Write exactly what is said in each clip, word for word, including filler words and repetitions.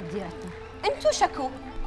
تحدياتنا، انتو شكو.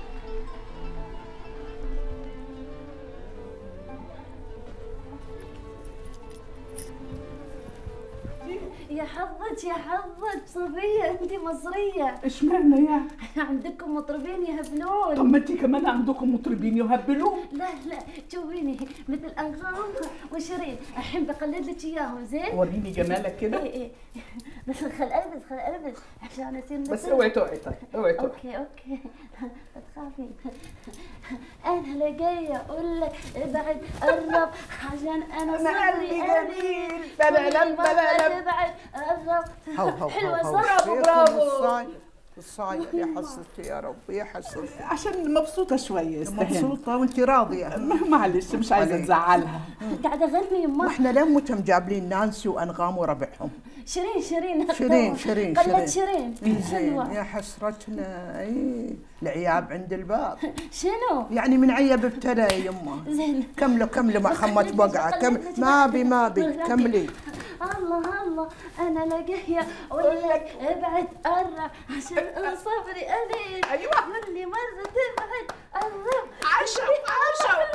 يا حظك يا حظك صبية، انت مصرية. ايش معنى يا؟ عندكم مطربين يهبلون. طب ما انت كمان عندكم مطربين يهبلون؟ لا لا شوفيني مثل انغام وشيرين، الحين بقلد لك اياهم. زين وريني جمالك كده. ايه ايه بس خل البس خل البس عشان اصير مثل. بس اوعي تقعي. طيب اوعي تقعي. اوكي اوكي لا تخافي. انا لقية اقول لك ابعد قرب عشان انا صدري قليل. بلا لم بلا لم. ابعد قرب. هو هو حلوة هو صح. برافو برافو. الصاير الصاير يا حصلتي يا رب يا حصلتي. عشان مبسوطة شوية استهان. مبسوطة وانت راضية. معلش مش عايزة نزعلها. قاعدة اغني يما. واحنا لمتهم جابلين نانسي وانغام وربعهم. شيرين شيرين شيرين شيرين قلت شيرين. زين يا حسرتنا. اي العياب عند الباب. شنو؟ يعني من عيب ابتلى يا يمه. زين كملوا كملوا ما خمت بقعه. كم ما بي ما بي كملي. الله الله انا لقيه اقول لك ابعد قرب عشان انا صبري قليل. ايوه كل مره تبعد قرب. عشا عشا.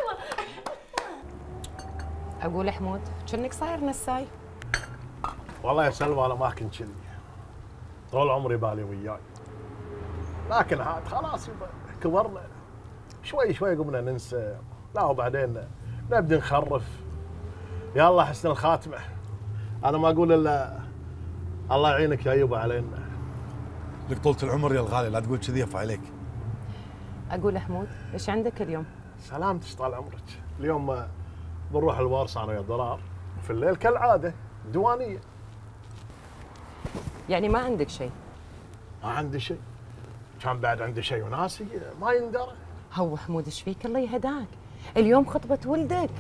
اقول حمود كأنك صاير نساي. والله يا سلمى انا ما كنت كذي، طول عمري بالي وياي، لكن عاد خلاص يبا كبرنا شوي شوي قمنا ننسى، لا وبعدين نبدا نخرف. يلا حسن الخاتمه. انا ما اقول الا الله يعينك يا يبا علينا. لك طولة العمر يا الغالي، لا تقول كذي يف عليك. اقول حمود ايش عندك اليوم؟ سلامتك طال عمرك. اليوم بنروح الورصه انا ويا ضرار، وفي الليل كالعاده دوانيه. يعني ما عندك شيء؟ ما عندي شيء، كان بعد عندي شيء وناسي ما يندرى. هو حمود ايش فيك الله يهداك؟ اليوم خطبة ولدك.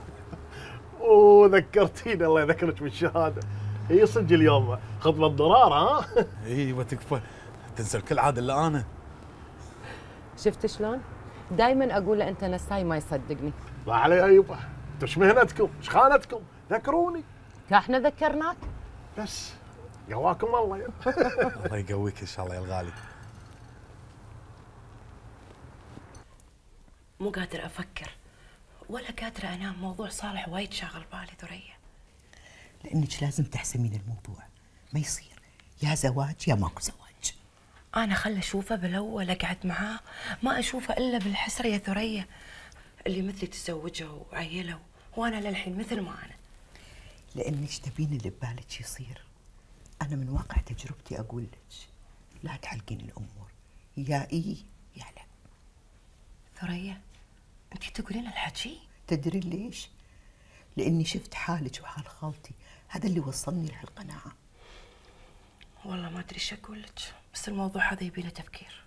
وذكرتيني الله يذكرك بالشهاده. هي صدق اليوم خطبه ضرار ها؟ ايوه تكفى، تنسى الكل عاد الا انا. شفت شلون؟ دائما اقول له انت نساي ما يصدقني. لا علي ايوه، انتم ايش مهنتكم؟ ايش خانتكم؟ ذكروني. احنا ذكرناك. بس قواكم الله يا الله يقويك ان شاء الله يا الغالي. مو قادر افكر ولا قادره انام، موضوع صالح وايد شاغل بالي ثريا. لانك لازم تحسمين الموضوع، ما يصير يا زواج يا ماكو زواج. انا خل اشوفه بالاول اقعد معاه، ما اشوفه الا بالحسره يا ثريا. اللي مثلي تزوجوا وعيلوا وانا للحين مثل ما انا. لانك تبين اللي ببالك يصير. انا من واقع تجربتي اقول لك لا تعلقين الامور، يا اي يا لا. ثريا انت تقولين الحكي؟ تدري ليش؟ لاني شفت حالك وحال خالتي، هذا اللي وصلني لهالقناعه. والله ما ادري ايش اقول لك، بس الموضوع هذا يبي له تفكير.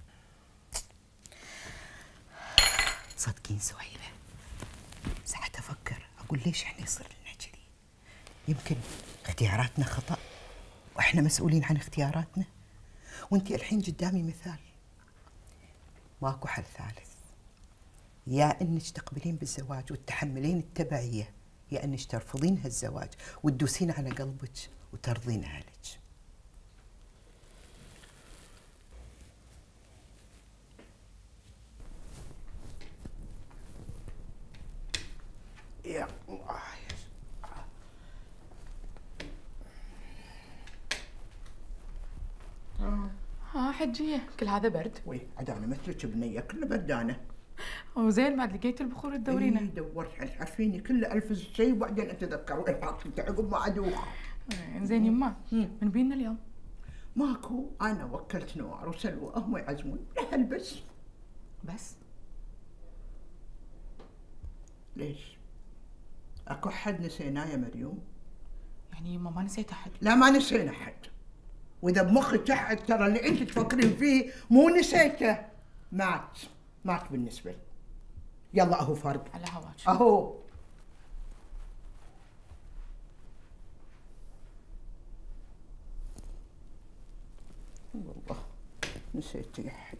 صدقين سهيله ساعات افكر اقول ليش احنا يصير لنا كذي؟ يمكن اختياراتنا خطا واحنا مسؤولين عن اختياراتنا. وانتي الحين قدامي مثال، ماكو حل ثالث. يا انك تقبلين بالزواج وتتحملين التبعيه، يا انك ترفضين هالزواج وتدوسين على قلبك وترضين اهلك. يا الله. ها حجية كل هذا برد؟ وي عاد انا مثلك بنيه كله بردانه. وزين بعد لقيت البخور تدورينه؟ اي دورت على عارفيني كله الف شيء وبعدين اتذكر وين حاطته عقب ما ادوخ. زين يما من بينا اليوم؟ ماكو، انا وكلت نوار وسلوى هم يعزمون لا البس. بس؟ ليش؟ اكو حد نسيناه يا مريوم؟ يعني يما ما نسيت احد؟ لا ما نسينا حد، واذا بمخك احد ترى اللي انت تفكرين فيه مو نسيته، مات مات بالنسبه لي. يلا اهو فرق على هواك اهو. والله نسيت يا حد.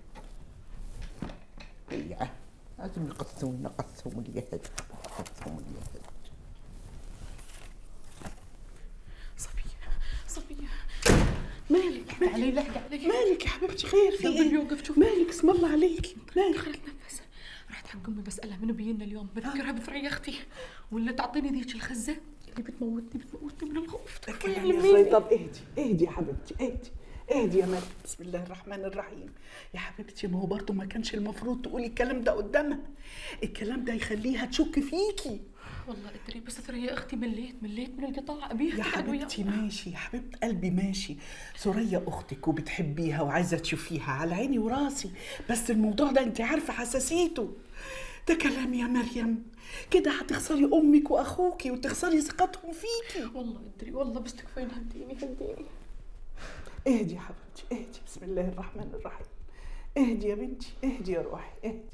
بيعه لازم يقصون قصهم اليهد قصهم اليهد. صفية صفية مالك؟ لحق علي لحق علي. مالك يا حبيبتي خير في قلبي ايه؟ بيوقف شوف. مالك اسم الله عليكي مالك؟ خليك نفس. رحت حق امي بسالها منو بينا اليوم، بذكرها بثريا اختي ولا تعطيني ذيك الخزه اللي بتموتني بتموتني من الخوف. تكلمي يا صغير. طب اهدي اهدي يا حبيبتي اهدي اهدي يا مريم. بسم الله الرحمن الرحيم. يا حبيبتي ما هو برضه ما كانش المفروض تقولي الكلام ده قدامها. الكلام ده يخليها تشك فيكي. والله ادري بس ثريا اختي مليت مليت من القطاع ابيها. يا حبيبتي ماشي يا حبيبه قلبي ماشي. ثريا اختك وبتحبيها وعايزه تشوفيها على عيني وراسي، بس الموضوع ده انت عارفه حساسيته. ده كلام يا مريم، كده هتخسري امك واخوكي وتخسري ثقتهم فيكي. والله ادري والله بس تكفين هديني هديني. اهدي يا حبيبتي اهدي. بسم الله الرحمن الرحيم. اهدي يا بنتي اهدي يا روحي اهدي.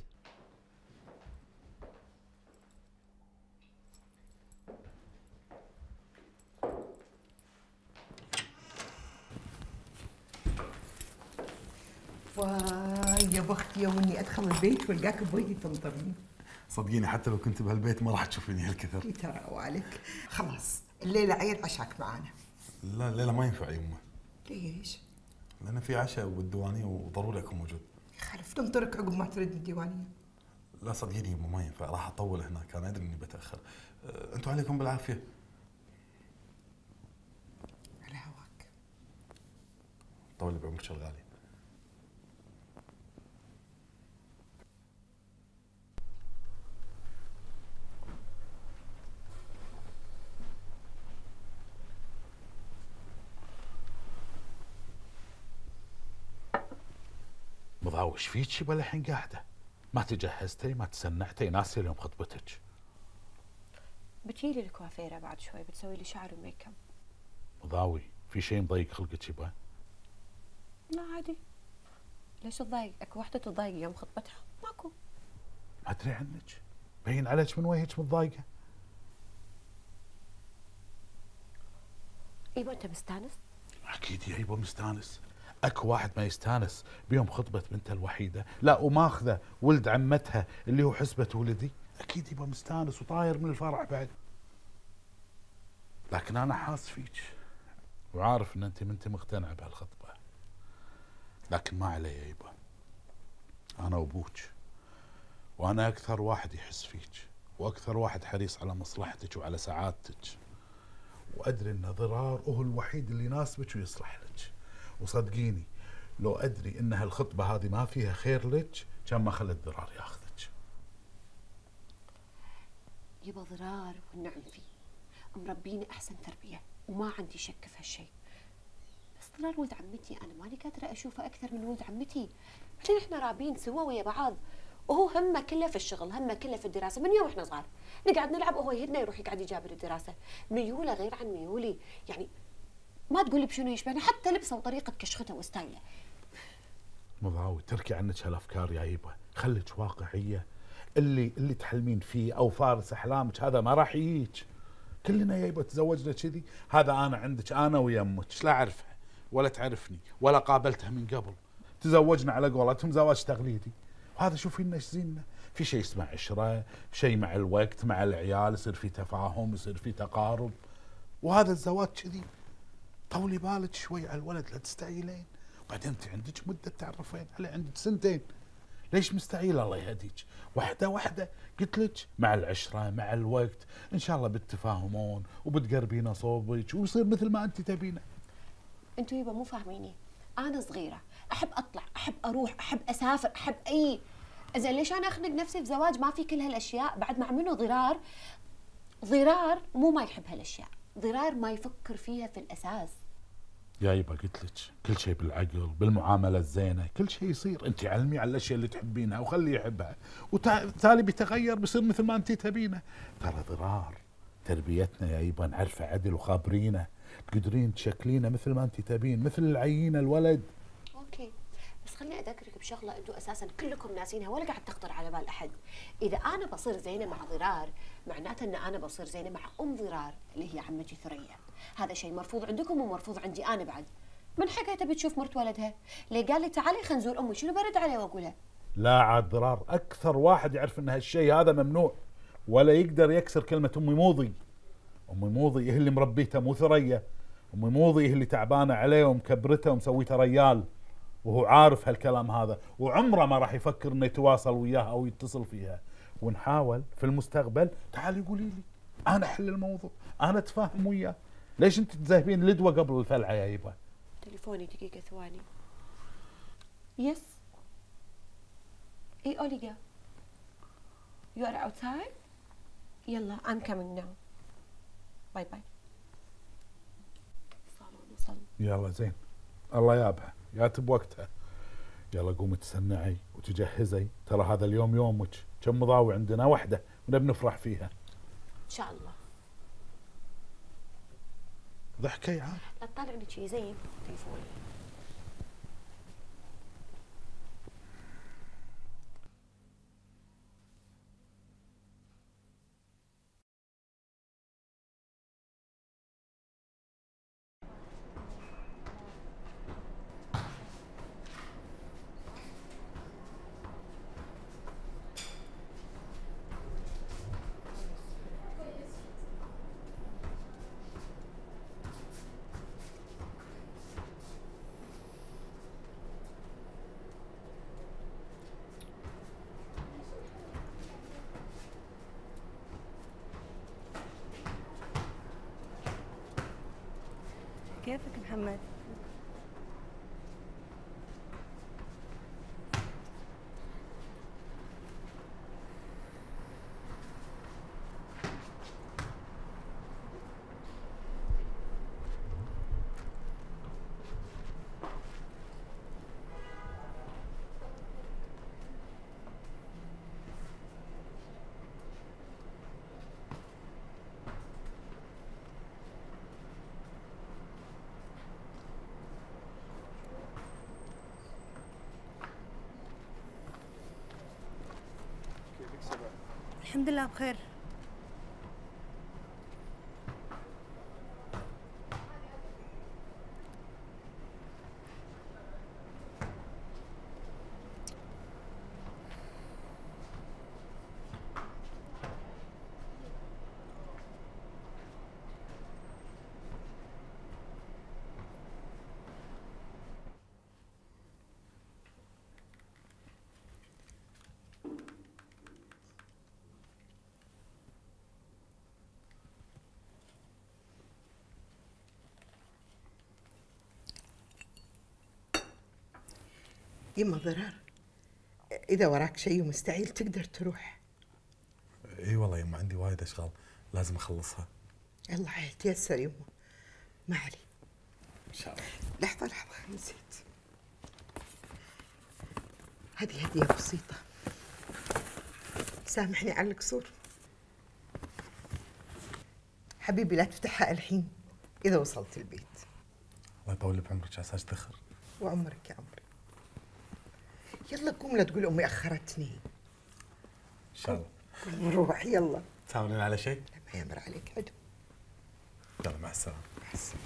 واي يا بختي يا وني ادخل البيت والقاك بوجهي تنطرني. صدقيني حتى لو كنت بهالبيت ما راح تشوفيني هالكثر. ترى وعليك خلاص الليله عيد عشاك معانا. لا الليله ما ينفع يمه. ليش؟ لان في عشاء بالديوانيه وضروري اكون موجود. خلف تنطرك عقب ما ترد الديوانيه. لا صدقيني يمه ما ينفع، راح اطول هناك، انا ادري اني بتاخر. أه، انتوا عليكم بالعافيه. على هواك. طول بعمرك شغالي. مضاوش فيكي ولا الحين قاعده؟ ما تجهزتي ما تسنعتي ناسي اليوم خطبتك. بتجيلي الكوافيره بعد شوي بتسوي لي شعر وميك اب. مضاوي في شيء مضايق خلقك يبا؟ لا عادي. ليش تضايق؟ اكو وحده تضايق يوم خطبتها؟ ماكو. ما ادري عنك، باين عليك من وجهك متضايقه. ايوه انت مستانس؟ اكيد يا يبا مستانس. اكو واحد ما يستانس بيوم خطبه بنته الوحيده، لا وماخذه ولد عمتها اللي هو حسبه ولدي، اكيد يبا مستانس وطاير من الفرح بعد. لكن انا حاس فيك وعارف ان انت منتي مقتنعه بهالخطبه، لكن ما علي يا يبا، انا وابوك وانا اكثر واحد يحس فيك واكثر واحد حريص على مصلحتك وعلى سعادتك، وادري ان ضرار هو الوحيد اللي يناسبك ويصلح لك. وصدقيني لو ادري ان هالخطبه هذه ما فيها خير لك كان ما خلت ضرار ياخذك. يبا ضرار والنعم فيه، مربيني احسن تربيه وما عندي شك في هالشيء. بس ضرار ولد عمتي انا ماني قادره اشوفه اكثر من ولد عمتي. بعدين احنا رابين سوا ويا بعض، وهو همه كله في الشغل، همه كله في الدراسه من يوم احنا صغار. نقعد نلعب وهو يهدنا يروح يقعد يجابر الدراسه. ميوله غير عن ميولي، يعني ما تقول لي بشنو يشبهنا، حتى لبسه وطريقه كشخته وستايله. مضاوي تركي عنك هالافكار يا يبا، خليك واقعيه. اللي اللي تحلمين فيه او فارس احلامك هذا ما راح يجيك. كلنا يا يبا تزوجنا كذي، هذا انا عندك انا ويمك لا اعرفها ولا تعرفني ولا قابلتها من قبل. تزوجنا على قولتهم زواج تقليدي، وهذا شوفي لنا ايش زيننا. في شيء اسمه عشره، شيء مع الوقت مع العيال يصير في تفاهم يصير في تقارب، وهذا الزواج كذي. طولي بالك شوي على الولد لا تستعيلين، وبعدين انت عندك مده تعرفين عليه، عندك سنتين. ليش مستعيل الله يهديك؟ واحده واحده قلت لك، مع العشره مع الوقت ان شاء الله بتتفاهمون وبتقربينا صوبك ويصير مثل ما انت تبينه. انتوا يبا مو فاهميني، انا صغيره احب اطلع احب اروح احب اسافر احب اي. اذا ليش انا اخنق نفسي في زواج ما في كل هالاشياء؟ بعد مع منه ضرار. ضرار مو ما يحب هالاشياء، ضرار ما يفكر فيها في الاساس. يا يبا قلت لك كل شيء بالعقل بالمعامله الزينه كل شيء يصير. انت علمي على الاشياء اللي تحبينها وخليه يحبها، وتالي بيتغير بيصير مثل ما انت تبينه. ترى ضرار تربيتنا يا يبا نعرفه عدل وخابرينه، تقدرين تشكلينه مثل ما انت تبين، مثل العينه الولد. اوكي بس خليني اذكرك بشغله انتم اساسا كلكم ناسينها ولا قاعد تخطر على بال احد. اذا انا بصير زينه مع ضرار معناته ان انا بصير زينه مع ام ضرار اللي هي عمتي ثريا. هذا شيء مرفوض عندكم ومرفوض عندي انا بعد. من حقها تبي تشوف مرت ولدها؟ ليه قال لي تعالي خلينا نزور امي، شنو برد عليه واقولها؟ لا عاد ضرار اكثر واحد يعرف ان هالشيء هذا ممنوع، ولا يقدر يكسر كلمه امي موضي. امي موضي هي اللي مربيته مو ثريا، امي موضي اللي تعبانه عليه ومكبرته ومسويته ريال، وهو عارف هالكلام هذا، وعمره ما راح يفكر انه يتواصل وياها او يتصل فيها. ونحاول في المستقبل تعالي قولي لي انا احل الموضوع، انا اتفاهم وياه. ليش انت تذهبين لدوه قبل الفلعه يا يبا؟ تليفوني دقيقة ثواني. يس. اي اوليغا. You are outside? يلا I'm coming now. باي باي. صالون وصل. يلا زين، الله يابها، يات بوقتها. يلا قومي تسنعي وتجهزي، ترى هذا اليوم يومك، كم مضاوي عندنا واحدة ونبي نفرح فيها. ان شاء الله. ضحكي عاد. لا تطالعني شي زين تليفوني. كيفك محمد؟ الحمد لله بخير. يما ضرار، إذا وراك شيء ومستعيل تقدر تروح. اي والله يما عندي وايد اشغال لازم اخلصها. الله يتيسر يما، ما علي. ان شاء الله. لحظة لحظة نسيت، هذه هدية بسيطة، سامحني على القصور. حبيبي لا تفتحها الحين، إذا وصلت البيت. الله يطول بعمرك عساك تخر. وعمرك يا عمري. يلا قوم لا تقول أمي أخرتني. إن شاء الله. نروح يلا. تساومين على شيء؟ ما يمر عليك عدو. يلا مع السلامة. مع السلامة.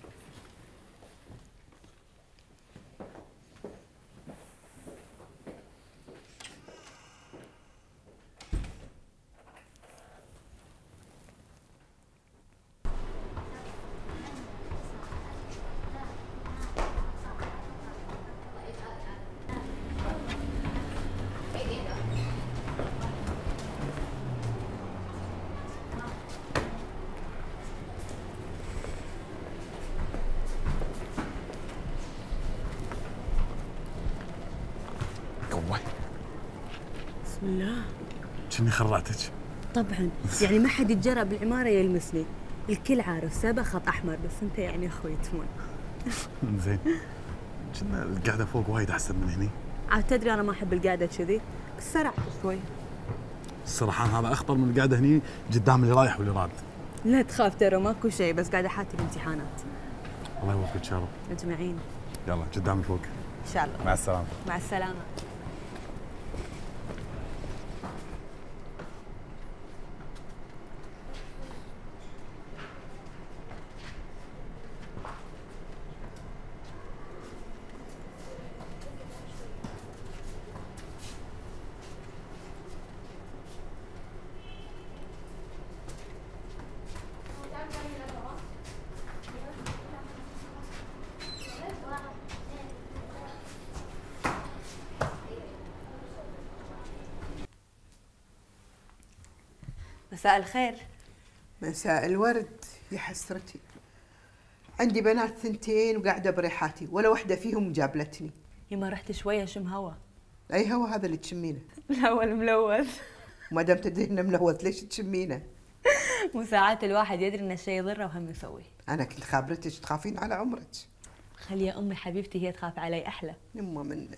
بسم الله. كني خرعتك. طبعا يعني ما حد يتجرأ بالعمارة يلمسني، الكل عارف سبا خط أحمر، بس أنت يعني أخوي تمون. زين. كنا القعدة فوق وايد أحسن من هني. عاد تدري أنا ما أحب القعدة كذي، بس سرعت شوي. الصراحة هذا أخطر من القعدة هني قدام اللي رايح واللي راد. لا تخاف ترى ماكو شيء، بس قاعدة حاتي الامتحانات. الله يوفقك يا رب. أجمعين. يلا قدامي فوق. إن شاء الله. مع السلامة. مع السلامة. مساء الخير. مساء الورد يا حسرتي. عندي بنات ثنتين وقاعده بريحاتي ولا واحده فيهم جابلتني. يما رحت شويه شم هوا. اي هوا هذا اللي تشمينه؟ الهوا الملوث. وما دام تدري انه ملوث ليش تشمينه؟ مو ساعات الواحد يدري ان الشيء يضره وهم يسويه. انا كنت خابرتك تخافين على عمرك. خلي امي حبيبتي هي تخاف علي احلى. يما منك.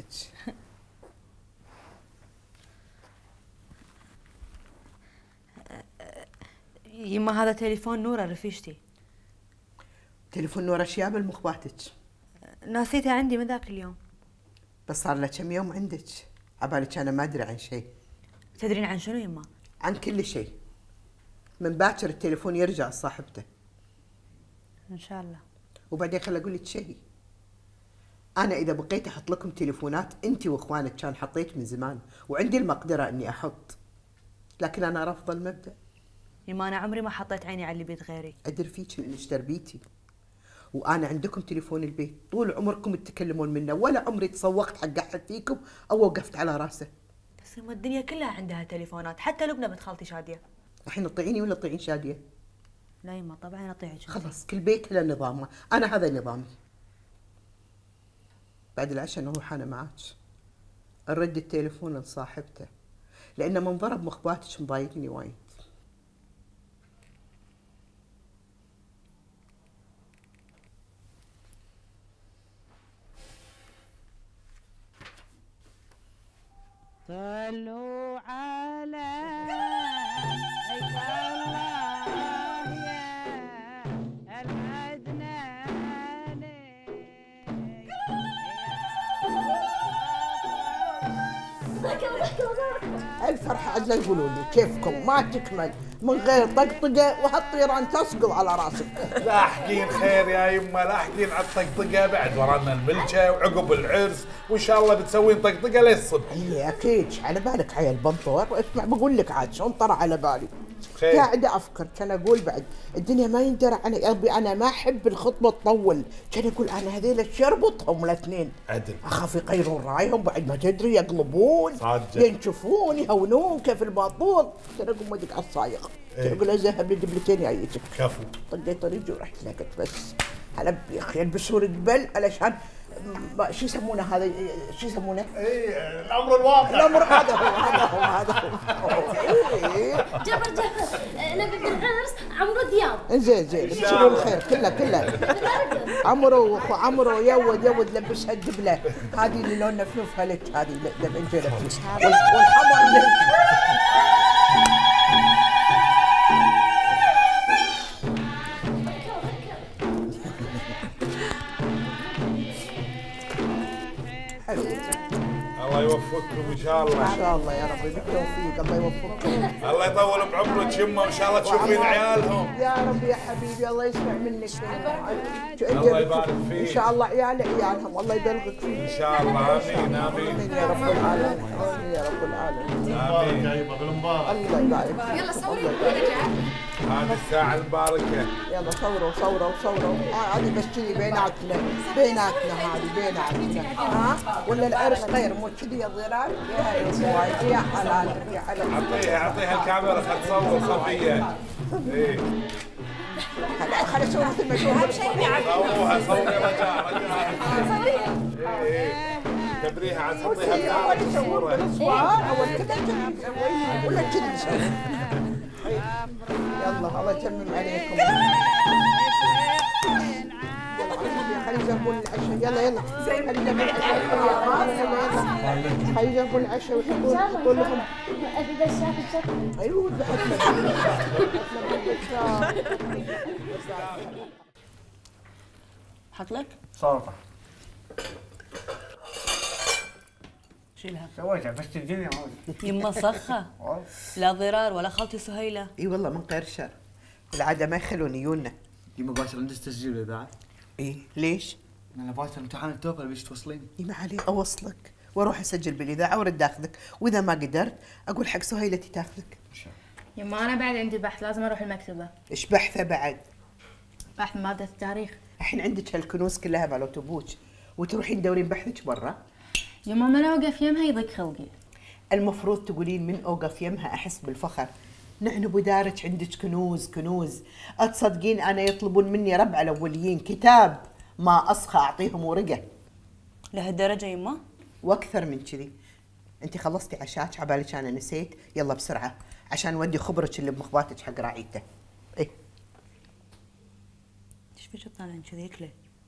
يما هذا تليفون نوره رفيجتي. تليفون نوره شياب المخباتك؟ ناسيته عندي من ذاك اليوم. بس صار له كم يوم عندك؟ عبالك انا ما ادري عن شيء. تدرين عن شنو يما؟ عن كل شيء. من باكر التليفون يرجع لصاحبته. ان شاء الله. وبعدين خل اقول لك شيء. انا اذا بقيت احط لكم تليفونات انت واخوانك كان حطيت من زمان، وعندي المقدره اني احط. لكن انا رافضه المبدا. يما انا عمري ما حطيت عيني على اللي بيت غيري. ادري فيك لانك تربيتي. وانا عندكم تليفون البيت طول عمركم تتكلمون منه، ولا عمري تسوقت حق احد فيكم او وقفت على راسه. بس يما الدنيا كلها عندها تليفونات، حتى لبنى بنت خالتي شاديه. الحين تطيعيني ولا تطيعين شاديه؟ لا يما طبعا اطيعك. خلاص كل بيت له نظامه، انا هذا نظامي. بعد العشاء نروح انا معاك. نرد التليفون لصاحبته، لان منظره بمخباتك مضايقني وايد. صلوا على الله يا العدنان. الفرحة عاد لا يقولوا لي كيفكم ما تكمل من غير طقطقة وهالطيران تسقط على راسك. لاحقين خير يا يمه، لاحقين على الطقطقة، بعد ورانا الملجة وعقب العرس وإن شاء الله بتسوين طقطقة للصبح. اي اكيد على بالك عيل بنطور. اسمع بقول لك عاد شلون طرى على بالي. خير. قاعدة افكر كان اقول بعد الدنيا ما يندرى علي ابي، انا ما احب الخطبة تطول، كان اقول انا هذيل ايش اربطهم الاثنين؟ عدل. اخاف يغيرون رايهم بعد ما تدري يقلبون صادق. ينشفون يهونون كيف الباطول. كان اقول ما ادق على الصايغ. كان اقول ازهب لي دبلتين جايتك. كفو. طقيت طريقي ورحت لقيت بس هلب يا اخي يلبسون الجبل علشان شو يسمونه هذا شو يسمونه؟ اي الامر الواقع. الامر هذا هو هذا هو هذا هو. جبر جبر نبي بالعرس عمرو دياب. زين زين بشروا الخير كله كله. عمرو واخو عمرو يود يود لبسها الدبله هذه اللي لونها فلوفها لك هذه لبنجلك والحمر لك. الله يوفقكم ان شاء الله. ان شاء الله يا رب بالتوفيق. الله يوفقكم. الله يطول بعمرك يمه وان شاء الله تشوفين عيالهم. يا رب يا حبيبي الله يسمع منك. الله يبارك فيك. ان شاء الله عيال عيالهم الله يبلغك فيه. ان شاء الله امين امين. يا رب العالمين امين يا رب العالمين. امين. الله يبارك فيك. يلا صوري ايدك هذه الساعة المباركة. يلا صوروا صوروا صوروا. هذه بس كذي بيناتنا بيناتنا هذه بيناتنا. ها ولا العرس غير مو كذي يا ضرار. يا يا حلال يا حلال. اعطيها اعطيها الكاميرا خل تصور خفية. ايه. لا خلي اسوي مثل ما اشوف. صوروها صوري رجاء رجاء. صوريها. ايه كبريها عن حطيها اول يسوون بالاصبع اول كذا كذا نسوي ولا كذا نسوي. يلا الله يتمم عليكم. خلي يجربون العشاء. يلا يلا خلي يجربون العشاء. يلا يلا خلي يجربون العشاء ويحطون يحطون لهم. ابي بشاف الشكل. ايوه حط لك؟ سلطة شيلها. سويتها بس الدنيا يما صخة. لا ضرار ولا خالتي سهيلة. اي والله من غير شر. بالعادة ما يخلون يجونا. يما باكر عندك تسجيل الاذاعة؟ اي ليش؟ انا باكر امتحان التوفل بيش توصلين؟ اي ما عليك اوصلك واروح اسجل بالاذاعة وارد اخذك، واذا ما قدرت اقول حق سهيلتي تاخذك. يما انا بعد عندي بحث لازم اروح المكتبة. ايش بحثه بعد؟ بحث مادة التاريخ. الحين عندك هالكنوز كلها بالاوتوبوس وتروحين تدورين بحثك برا؟ يما من اوقف يمها يضيق خلقي. المفروض تقولين من اوقف يمها احس بالفخر، نحن بدارك عندك كنوز كنوز. اتصدقين انا يطلبون مني ربع الاوليين كتاب ما اصخى اعطيهم ورقه. لهالدرجه يما؟ واكثر من كذي. انت خلصتي عشاك عبالك انا نسيت؟ يلا بسرعه عشان نودي خبرك اللي بمخباتك حق راعيته. ايه ايش فيك طالعين كذي كله؟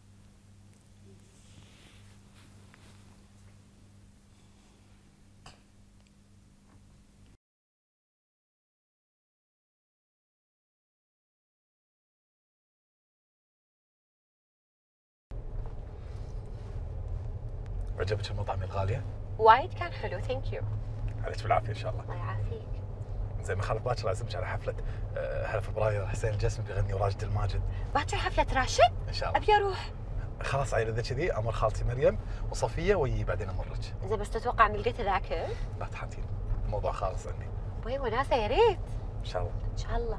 عجبك المطعم يا الغاليه؟ وايد كان حلو، ثانك يو. عليك بالعافيه ان شاء الله. الله يعافيك. زين ما خالف باكر اعزمك على حفله أه، هلا فبراير حسين الجسمي بيغني وراشد الماجد. باكر حفله راشد؟ ان شاء الله. ابي اروح. خلاص عيل اذا كذي امر خالتي مريم وصفيه ويي بعدين امرك. زين بس تتوقع اني لقيت ذاكر؟ لا تحاتين الموضوع خالص عندي. وي وناسه يا ريت. ان شاء الله. ان شاء الله.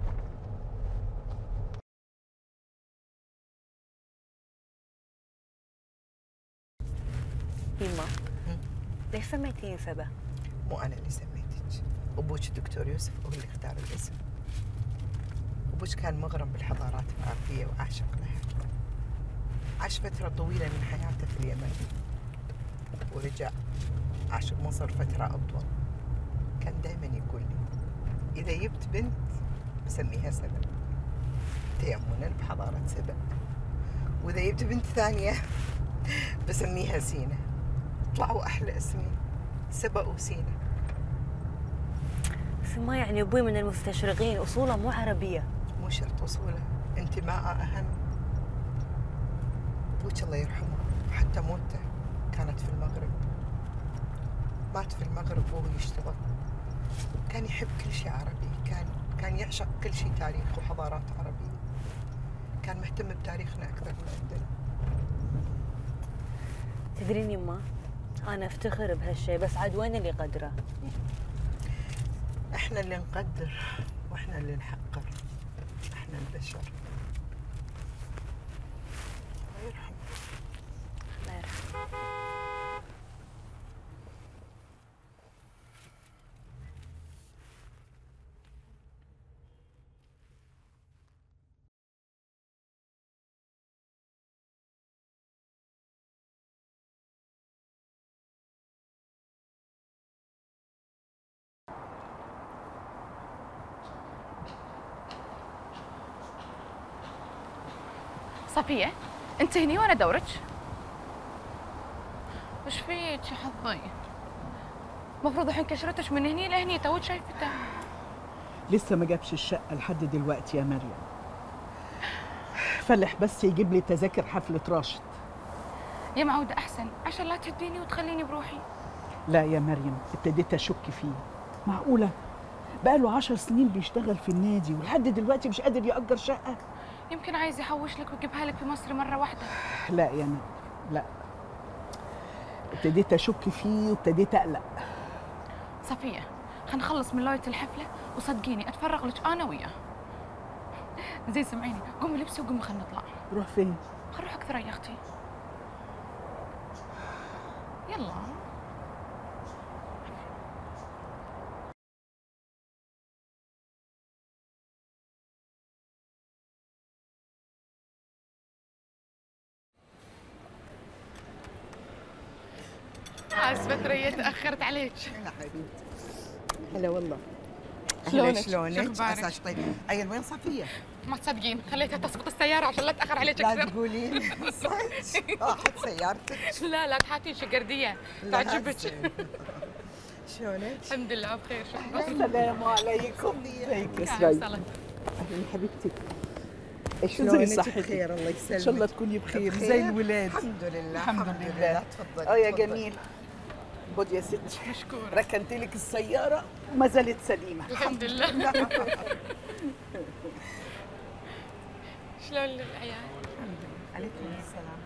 يما ليش سميتيني سبا؟ مو انا اللي سميتك، ابوك الدكتور يوسف هو اللي اختار الاسم. ابوك كان مغرم بالحضارات العربيه وعاشق لها. عاش فتره طويله من حياته في اليمن ورجع عاش بمصر فتره اطول. كان دائما يقول لي اذا جبت بنت بسميها سبا تيمنا بحضاره سبا، واذا جبت بنت ثانيه بسميها سينا. طلعوا احلى اسمين سبا وسينا. بس ما يعني ابوي من المستشرقين، اصوله مو عربيه. مو شرط اصوله، انتماءه اهم. ابوك الله يرحمه حتى موته كانت في المغرب، مات في المغرب وهو يشتغل. كان يحب كل شيء عربي، كان كان يعشق كل شيء تاريخ وحضارات عربيه. كان مهتم بتاريخنا اكثر من عندنا. تدرين يما انا افتخر بهالشيء، بس عاد وين اللي قدره؟ احنا اللي نقدر واحنا اللي نحقر، احنا البشر. الله يرحمه. الله يرحمه. صفية انت هني وانا دورك. وش فيك يا حظي؟ المفروض الحين كشرتك من هني لهني توك شايفته. لسه ما جابش الشقه لحد دلوقتي يا مريم. فلح بس يجيب لي تذاكر حفله راشد. يا معودة احسن عشان لا تهديني وتخليني بروحي. لا يا مريم ابتديت اشك فيه. معقوله بقاله عشر سنين بيشتغل في النادي ولحد دلوقتي مش قادر يأجر شقه؟ يمكن عايز يحوش لك ويجيبها لك في مصر مره واحده. لا يا مريم لا، ابتديت اشك فيه وابتديت اقلق. صفيه خلينا نخلص من لوية الحفله وصدقيني اتفرغ لك انا وياه. زين سمعيني قومي لبسي وقومي خلينا نطلع. نروح فين؟ خلينا نروح اكثر يا اختي. يلا. اسفه ثريا تاخرت عليك. لا حبيبتي. هلا والله. شلونك؟ شلونك؟ عساك طيب. عيل وين صفيه؟ ما تصدقين خليتها تسقط السياره عشان لا تاخر عليك لا اكثر. تقولين صدق راحت سيارتك. لا لا تحاتين شقرديه تعجبك. شلونك؟ الحمد لله بخير. شكرا. السلام عليكم. ازيك يا سراي؟ اهلا حبيبتي. شلونك؟ صحتك؟ بخير الله يسلمك. ان شاء الله تكوني بخير زي الولاد. الحمد لله. الحمد لله. تفضلي. اه يا جميل. خد يا ستي. مشكورة. ركنت لك السيارة وما زالت سليمة. الحمد لله. شلون العيال؟ الحمد لله. عليكم السلام.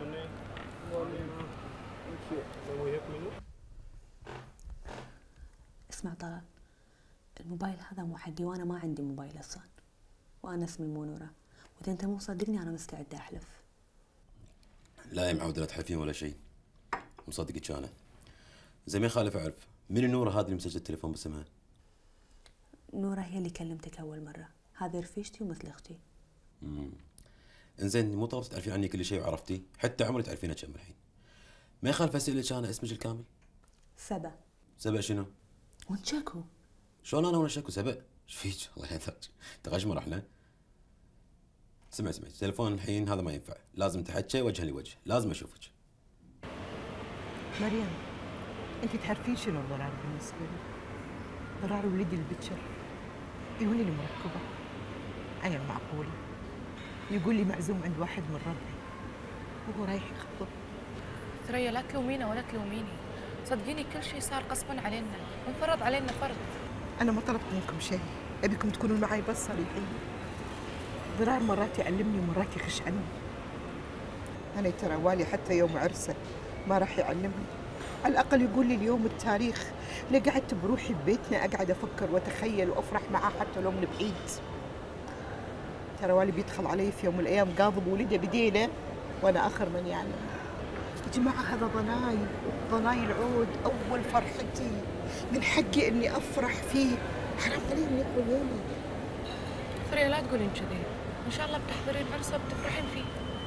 اسمع طلال، الموبايل هذا مو حقي وانا ما عندي موبايل اصلا، وانا اسمي منورة، واذا انت مو مصدقني انا مستعده احلف. لا يا معود لا تحلفين ولا شيء، مصدقك انا. زي ما يخالف اعرف من النوره هذه اللي مسجله التليفون باسمها؟ نورة هي اللي كلمتك أول مرة، هذه رفيجتي ومثل أختي. امم انزين مو طلبت تعرفين عني كل شيء وعرفتي؟ حتى عمري تعرفينه كم الحين. ما يخالف اسالك انا اسمك الكامل؟ سبا. سبأ شنو؟ وانت شكو؟ شلون انا وانا شكو سبأ؟ ايش فيك؟ الله يهداك، تغشمر احنا. سمع سمع، تليفون الحين هذا ما ينفع، لازم تحكي وجها لوجه، لازم اشوفك. مريم، انت تعرفين شنو الضرار بالنسبه لي؟ ضرار ولدي البكر يقول لي مركبه، انا المعقوله يقول لي معزوم عند واحد من ربعي وهو رايح يخطب. ثريا لا تلومينا ولا تلوميني، صدقيني كل شيء صار غصبا علينا وانفرض علينا فرض. انا ما طلبت منكم شيء، ابيكم تكونوا معي بس صريحين. ضرار مرات يعلمني ومرات يخش عني. انا ترى والي حتى يوم عرسه ما راح يعلمني، على الاقل يقول لي اليوم التاريخ. لقعدت بروحي ببيتنا اقعد افكر واتخيل وافرح معاه حتى لو من بعيد. ترى والي بيدخل علي في يوم من الايام قاضب ولده بدينه وانا اخر من يعلم. يا جماعه هذا ضناي، ضناي العود، اول فرحتي، من حقي اني افرح فيه، حرام عليهم يقولوني. ثريا لا تقولين كذي، ان شاء الله بتحضرين عرسه وبتفرحين فيه.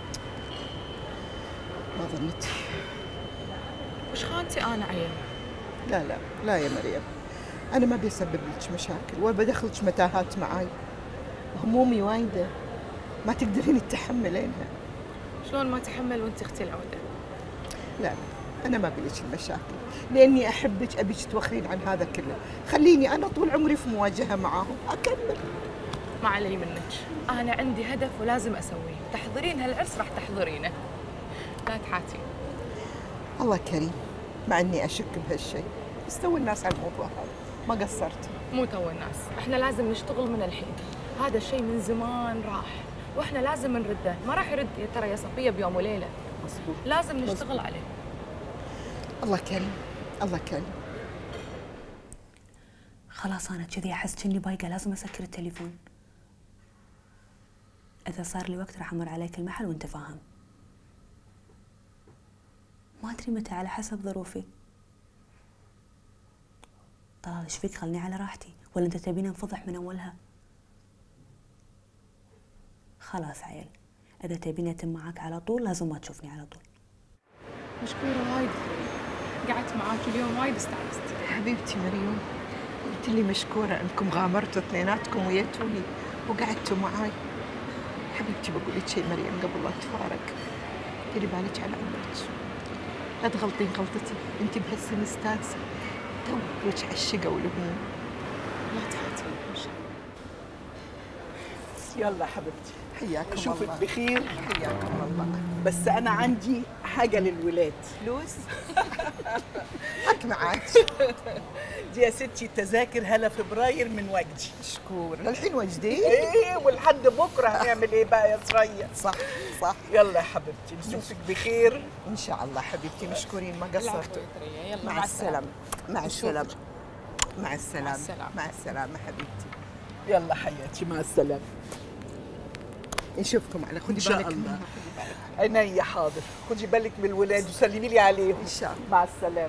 ما ظنيت. وش خانتي انا عيل؟ لا لا لا يا مريم، انا ما بيسبب لك مشاكل ولا بدخلك متاهات معاي. همومي وايده ما تقدرين تتحملينها. شلون ما تحمل وانت اختي العوده؟ لا انا ما بليش المشاكل، لاني احبك ابيك توخرين عن هذا كله. خليني انا طول عمري في مواجهه معاهم اكمل. ما علي منك، انا عندي هدف ولازم اسويه، تحضرين هالعرس راح تحضرينه، لا تحاتي. الله كريم، مع اني اشك بهالشيء بس تو الناس على الموضوع هذا ما قصرت. مو تو الناس، احنا لازم نشتغل من الحين. هذا الشيء من زمان راح واحنا لازم نرده، ما راح يرد ترى يا صفيه بيوم وليله. مظبوط، لازم نشتغل مزبوط. عليه. الله كريم الله كريم. خلاص انا كذي احس اني بايقه، لازم اسكر التليفون. اذا صار لي وقت راح امر عليك المحل وانت فاهم. ما ادري متى، على حسب ظروفي. طلال ايش فيك؟ خلني على راحتي، ولا انت تبيني انفضح من اولها؟ خلاص عيل، اذا تبيني اتم معاك على طول لازم ما تشوفني على طول. مشكوره وايد، قعدت معاك اليوم وايد استانست. حبيبتي مريم، قلت لي مشكوره انكم غامرتوا اثنيناتكم ويتوني وقعدتوا معاي. حبيبتي بقول لك شيء مريم قبل لا نتفارق، ديري بالك على عمرك، لا تغلطين غلطتي، انت بهالسن مستانسه توك عالشقا والهموم. لا تحاتي ان شاء الله. يلا حبيبتي حياكم الله. اشوفك بخير. حياكم الله. بس انا عندي حاجه للولاد. فلوس؟ حك معاك. دي يا ستي تذاكر هلا فبراير من وجدي. شكور، للحين وجدي؟ ايه ولحد بكره هنعمل ايه بقى يا ثريا؟ صح صح. يلا يا حبيبتي نشوفك بخير ان شاء الله. حبيبتي مشكورين ما قصرتوا. يلا مع السلامه. مع السلامه. مع السلامه. مع السلامه. مع السلامه حبيبتي. يلا حياتي مع السلامه. نشوفكم على خدي بالك منها. عينيا حاضر، خدي بالك من الولاد وسلمي لي عليهم ان شاء الله. مع السلامه.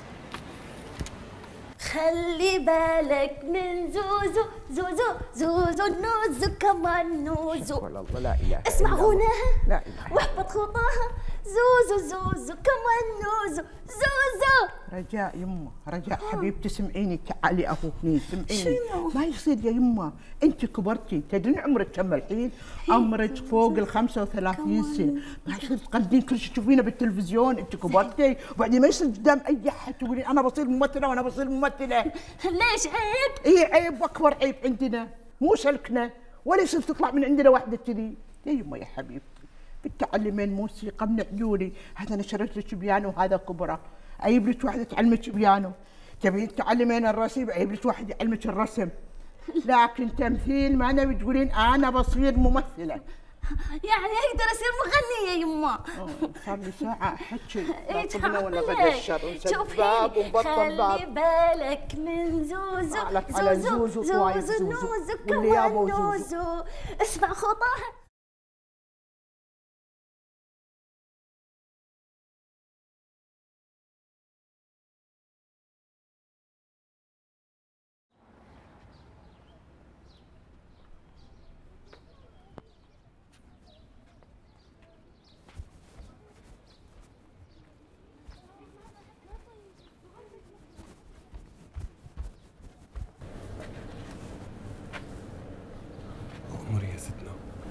خلي بالك من زوزو زوزو زوزو نوزو كمان نوزو. والله لا اله. اسمع غناها لا اله. واحبط خطاها. زوزو زوزو كمان نوزو زوزو. رجاء يمه، رجاء حبيبتي سمعيني، تعالي ابوكني سمعيني. شنو؟ ما يصير يا يمه، انت كبرتي، تدرين عمرك كم الحين؟ عمرك فوق ال خمسة وثلاثين سنه، ما يصير تقدمين كل شيء تشوفينه بالتلفزيون، انت كبرتي، وبعدين ما يصير قدام اي احد تقولين انا بصير ممثله وانا بصير ممثله. ليش عيب؟ اي عيب واكبر عيب عندنا، مو سلكنا، ولا يصير تطلع من عندنا واحده كذي. يا يمه يا حبيبتي بتعلمين موسيقى من عيوني، هذا انا شريت لك بيانو وهذا كبره، اجيب لك واحده تعلمك بيانو، تبين تعلمين الرسم اجيب لك واحد يعلمك الرسم، لكن تمثيل ما نبي تقولين انا بصير ممثله. يعني اقدر اصير مغنيه يا يمه. صار لي ساعه احكي إيه طبنا ولا تعالي. غدا الشر ونسد باب ونبطل باب. خلي بالك من زوزو على- على زوزو زوزو زوزو وايد زوزو. نوزو واللي كمان يابا وزوزو. نوزو. اسمع خطاها.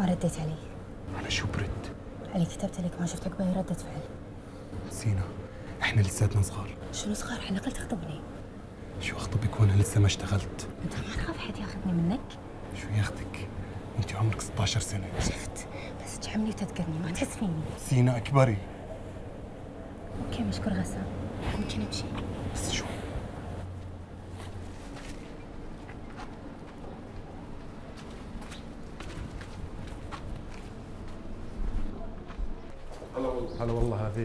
ما رديت علي. على شو برد؟ علي كتبت لك ما شفتك باي ردة فعل. سينا احنا لساتنا صغار. شنو صغار؟ على الأقل تخطبني. شو اخطبك وانا لسه ما اشتغلت؟ انت ما تخاف حد ياخذني منك؟ شو ياخذك؟ وانت عمرك ستة عشر سنة. شفت؟ بس تجحمني وتذكرني ما تحس فيني. سينا اكبري. اوكي مشكور غسان. ممكن امشي؟ بس شو؟ هلا والله هذيك.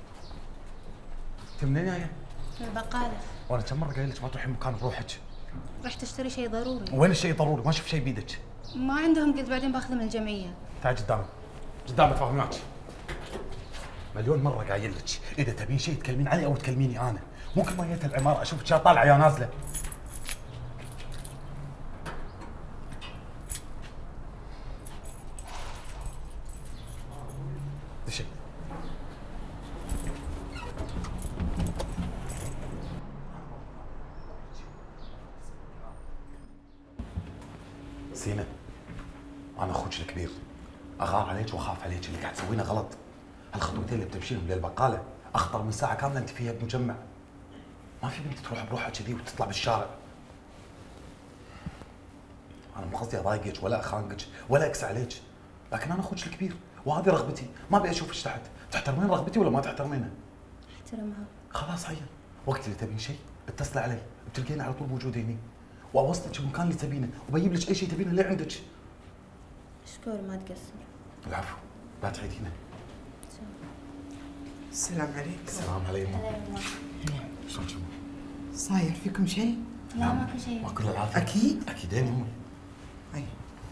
انت منين جايه؟ من البقالة. وانا كم مره قايل لك ما تروحين مكان بروحك. رحت اشتري شيء ضروري. وين الشيء ضروري؟ ما اشوف شيء بيدك. ما عندهم، قلت بعدين باخذه من الجمعية. تعال قدامي. قدامي اتفاهمك. مليون مره قايل لك اذا تبين شيء تكلمين علي او تكلميني انا، مو كل ما جيت العماره اشوفك يا طالعه يا نازله. دشي. سينا انا اخوك الكبير، اغار عليك واخاف عليك، اللي قاعد تسوينه غلط. هالخطوتين اللي بتمشيهم للبقاله اخطر من ساعه كامله انت فيها بمجمع. ما في بنت تروح بروحها كذي وتطلع بالشارع. انا مو قصدي اضايقك ولا اخانقك ولا اكس عليك، لكن انا اخوك الكبير وهذه رغبتي، ما ابي اشوفك تحت. تحترمين رغبتي ولا ما تحترمينها؟ احترمها. خلاص هيا، وقت اللي تبين شيء اتصلي علي، بتلقيني على طول موجود هني، واوصلك المكان اللي تبينه وبجيب لك اي شيء تبينه اللي عندك. مشكور ما تقصر. العفو، لا تعيدينه. السلام عليكم. السلام عليكم. هلا شلونكم؟ صاير فيكم شيء؟ لا ماكو شيء. ماكو الا العافيه. اكيد؟ اكيدين يمه. اي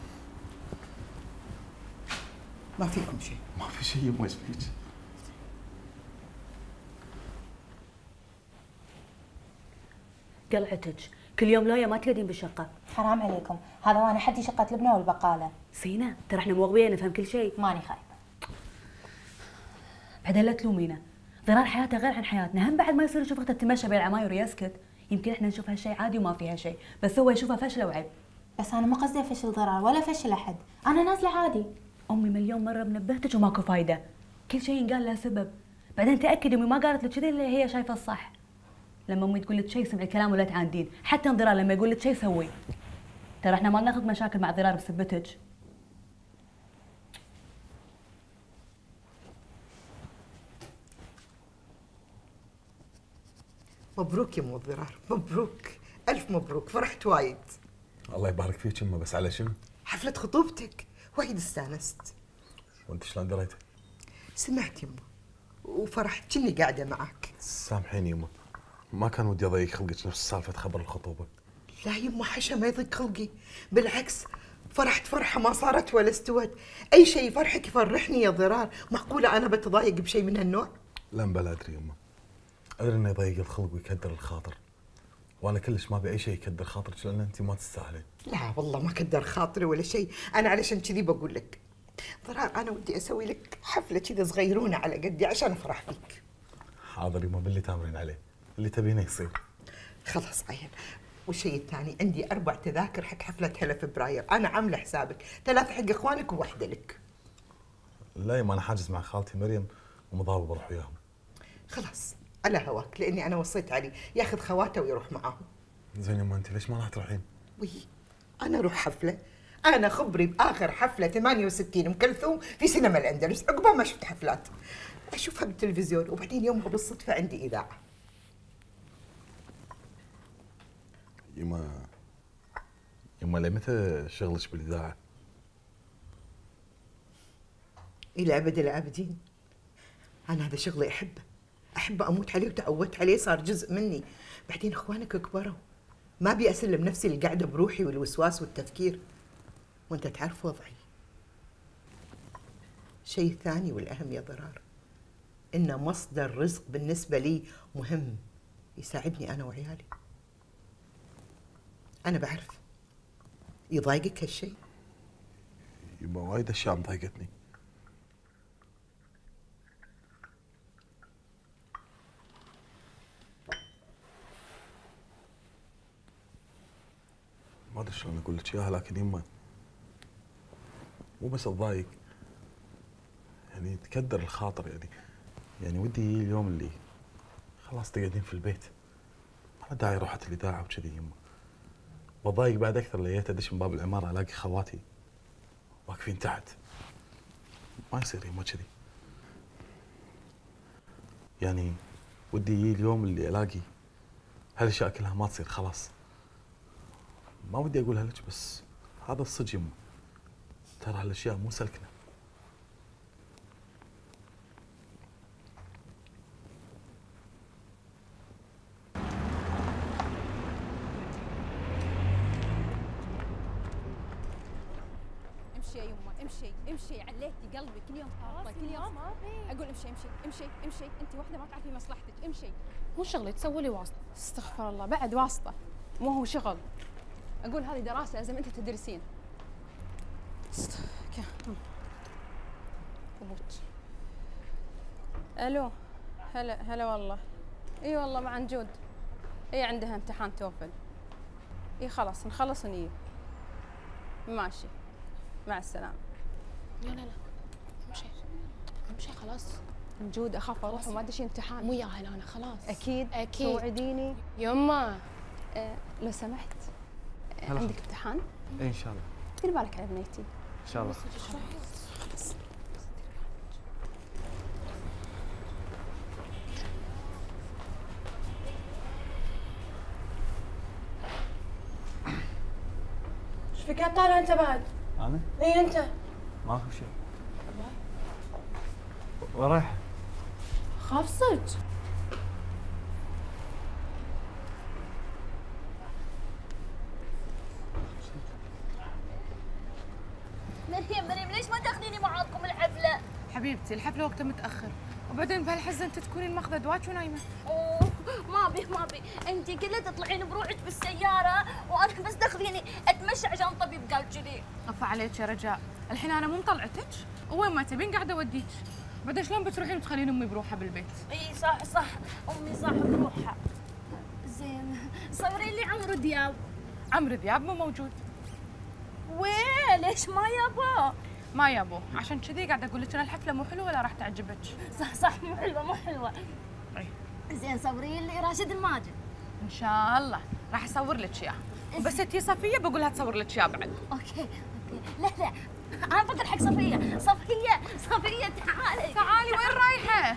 ما فيكم شيء. ما في شيء يمه، ايش فيك؟ قلعتك كل يوم لويا ما تقعدين بالشقه. حرام عليكم، هذا وانا حدي شقة لبنى والبقالة. سينا ترى احنا مو اغبياء نفهم كل شيء. ماني خايفة. بعدين لا تلومينا، ضرار حياته غير عن حياتنا، هم بعد ما يصير يشوف اختها تتمشى بين العماير ويسكت. يمكن احنا نشوف هالشيء عادي وما فيها شيء، بس هو يشوفها فشله وعيب. بس انا ما قصدي افشل ضرار ولا افشل احد، انا نازلة عادي. امي مليون مره بنبهتك وماكو فايده، كل شيء ينقال له سبب. بعدين تاكدي امي ما قالت لك كذي اللي هي شايفه الصح. لما امي تقول لك شيء سمعي الكلام ولا تعاندين، حتى ضرار لما يقول لك شيء سوي. ترى احنا ما ناخذ مشاكل مع ضرار بسبتك. مبروك يا ام ضرار، مبروك، الف مبروك، فرحت وايد. الله يبارك فيك يمه، بس على شنو؟ حفلة خطوبتك، وايد استانست. وانت شلون دريتي؟ سمعت يمه وفرحت كني قاعدة معك. سامحيني يمه، ما كان ودي اضيق خلقك نفس سالفه خبر الخطوبه. لا يمه حشا ما يضيق خلقي، بالعكس فرحت فرحة ما صارت ولا استوت. أي شيء يفرحك يفرحني يا ضرار، معقولة أنا بتضايق بشيء من هالنوع؟ لا بلا أدري يمه، أدري إنه يضيق الخلق ويكدر الخاطر، وأنا كلش ما أبي أي شيء يكدر خاطرك لأن أنت ما تستاهلين. لا والله ما كدر خاطري ولا شيء، أنا علشان كذي بقول لك ضرار أنا ودي أسوي لك حفلة كذا صغيرونة على قدي عشان أفرح فيك. حاضر يمه، باللي تامرين عليه، اللي تبينه يصير. خلاص عين. والشيء الثاني عندي أربع تذاكر حق حفلة هلا فبراير، أنا عاملة حسابك، ثلاثة حق إخوانك وواحدة لك. لا يما أنا حاجز مع خالتي مريم ومضاوي بروح وياهم. خلاص على هواك، لأني أنا وصيت علي ياخذ خواته ويروح معاهم. زين يما أنت ليش ما راح تروحين؟ وي أنا أروح حفلة؟ أنا خبري بآخر حفلة ثمانية وستين أم كلثوم في سينما الأندلس، عقبال ما شفت حفلات أشوفها بالتلفزيون، وبعدين يومها بالصدفة عندي إذاعة. يما يما لمتى شغلك بالإذاعة؟ إلى أبد الآبدين. أنا هذا شغلي أحبه، أحب أموت عليه وتعودت عليه، صار جزء مني. بعدين إخوانك كبروا، ما أبي أسلم نفسي القعدة بروحي والوسواس والتفكير، وأنت تعرف وضعي. شيء ثاني والأهم يا ضرار، إنه مصدر رزق بالنسبة لي مهم يساعدني أنا وعيالي. أنا بعرف يضايقك هالشيء؟ يما وايد أشياء مضايقتني. ما ادري شلون اقول لك اياها، لكن يما مو بس تضايق، يعني تكدر الخاطر. يعني يعني ودي يجي اليوم اللي خلاص تقعدين في البيت، ما له داعي روحة الاذاعه وكذي يمه. بضايق بعد اكثر لو جيت ادش من باب العماره الاقي خواتي واقفين تحت. ما يصير يمه كذي. يعني ودي يجي اليوم اللي الاقي هالاشياء كلها ما تصير خلاص. ما ودي اقولها لك بس هذا الصدق يمه. ترى هالاشياء مو سلكنه. امشي يا يمه، امشي امشي، عليتي قلبي كل يوم خاطره كل يوم. ما في. اقول امشي امشي امشي امشي، انت واحده ما تعرفي مصلحتك، امشي. مو شغلي تسوي لي واسطه. استغفر الله، بعد واسطه مو هو شغل. اقول هذه دراسه لازم انت تدرسين. است... ك- ابوك. الو، هلا هلا والله. اي والله مع نجود. اي عندها امتحان توفل. اي خلاص نخلص ونجي. ماشي، مع السلامه. لا لا لا امشي امشي خلاص. نجود اخاف اروح وما ادري شي امتحان. مو ياهل انا خلاص. اكيد اكيد توعديني. يما أه لو سمحت، أه هلا. عندك امتحان؟ اي ان شاء الله. دير بالك على بنيتي. ان شاء الله. خلاص. ايش فيك قاعد طالع انت بعد؟ انا؟ اي انت. ما في شيء. ورايح. خاف صدق. مريم مريم ليش ما تاخذيني معاكم الحفله؟ حبيبتي الحفله وقتها متاخر، وبعدين بهالحزه انت تكونين ماخذه دواك ونايمه. اوه ما ابي ما ابي، انت كلها تطلعين بروحك بالسياره وانا بس تاخذيني اتمشى عشان طبيب قال كذي. عفا عليك يا رجاء، الحين انا مو مطلعتك، وين ما تبين قاعده اوديك. بعدين شلون بتروحين وتخلين امي بروحها بالبيت؟ اي صح صح، امي صح بروحها. زين صوري لي عمرو دياب. عمرو دياب مو موجود. ويه ليش ما يابا؟ ما يابو، عشان كذي قاعده اقول لك ان الحفله مو حلوه ولا راح تعجبك. صح صح مو حلوه مو حلوه. أي. زين صوري لي راشد الماجد. ان شاء الله راح اصور لك اياه، وبس تي صفيه بقولها تصور لك اياه بعد. اوكي اوكي. لا لا انا افكر حق صفيه. صفيه صفيه تعالي تعالي. وين رايحه؟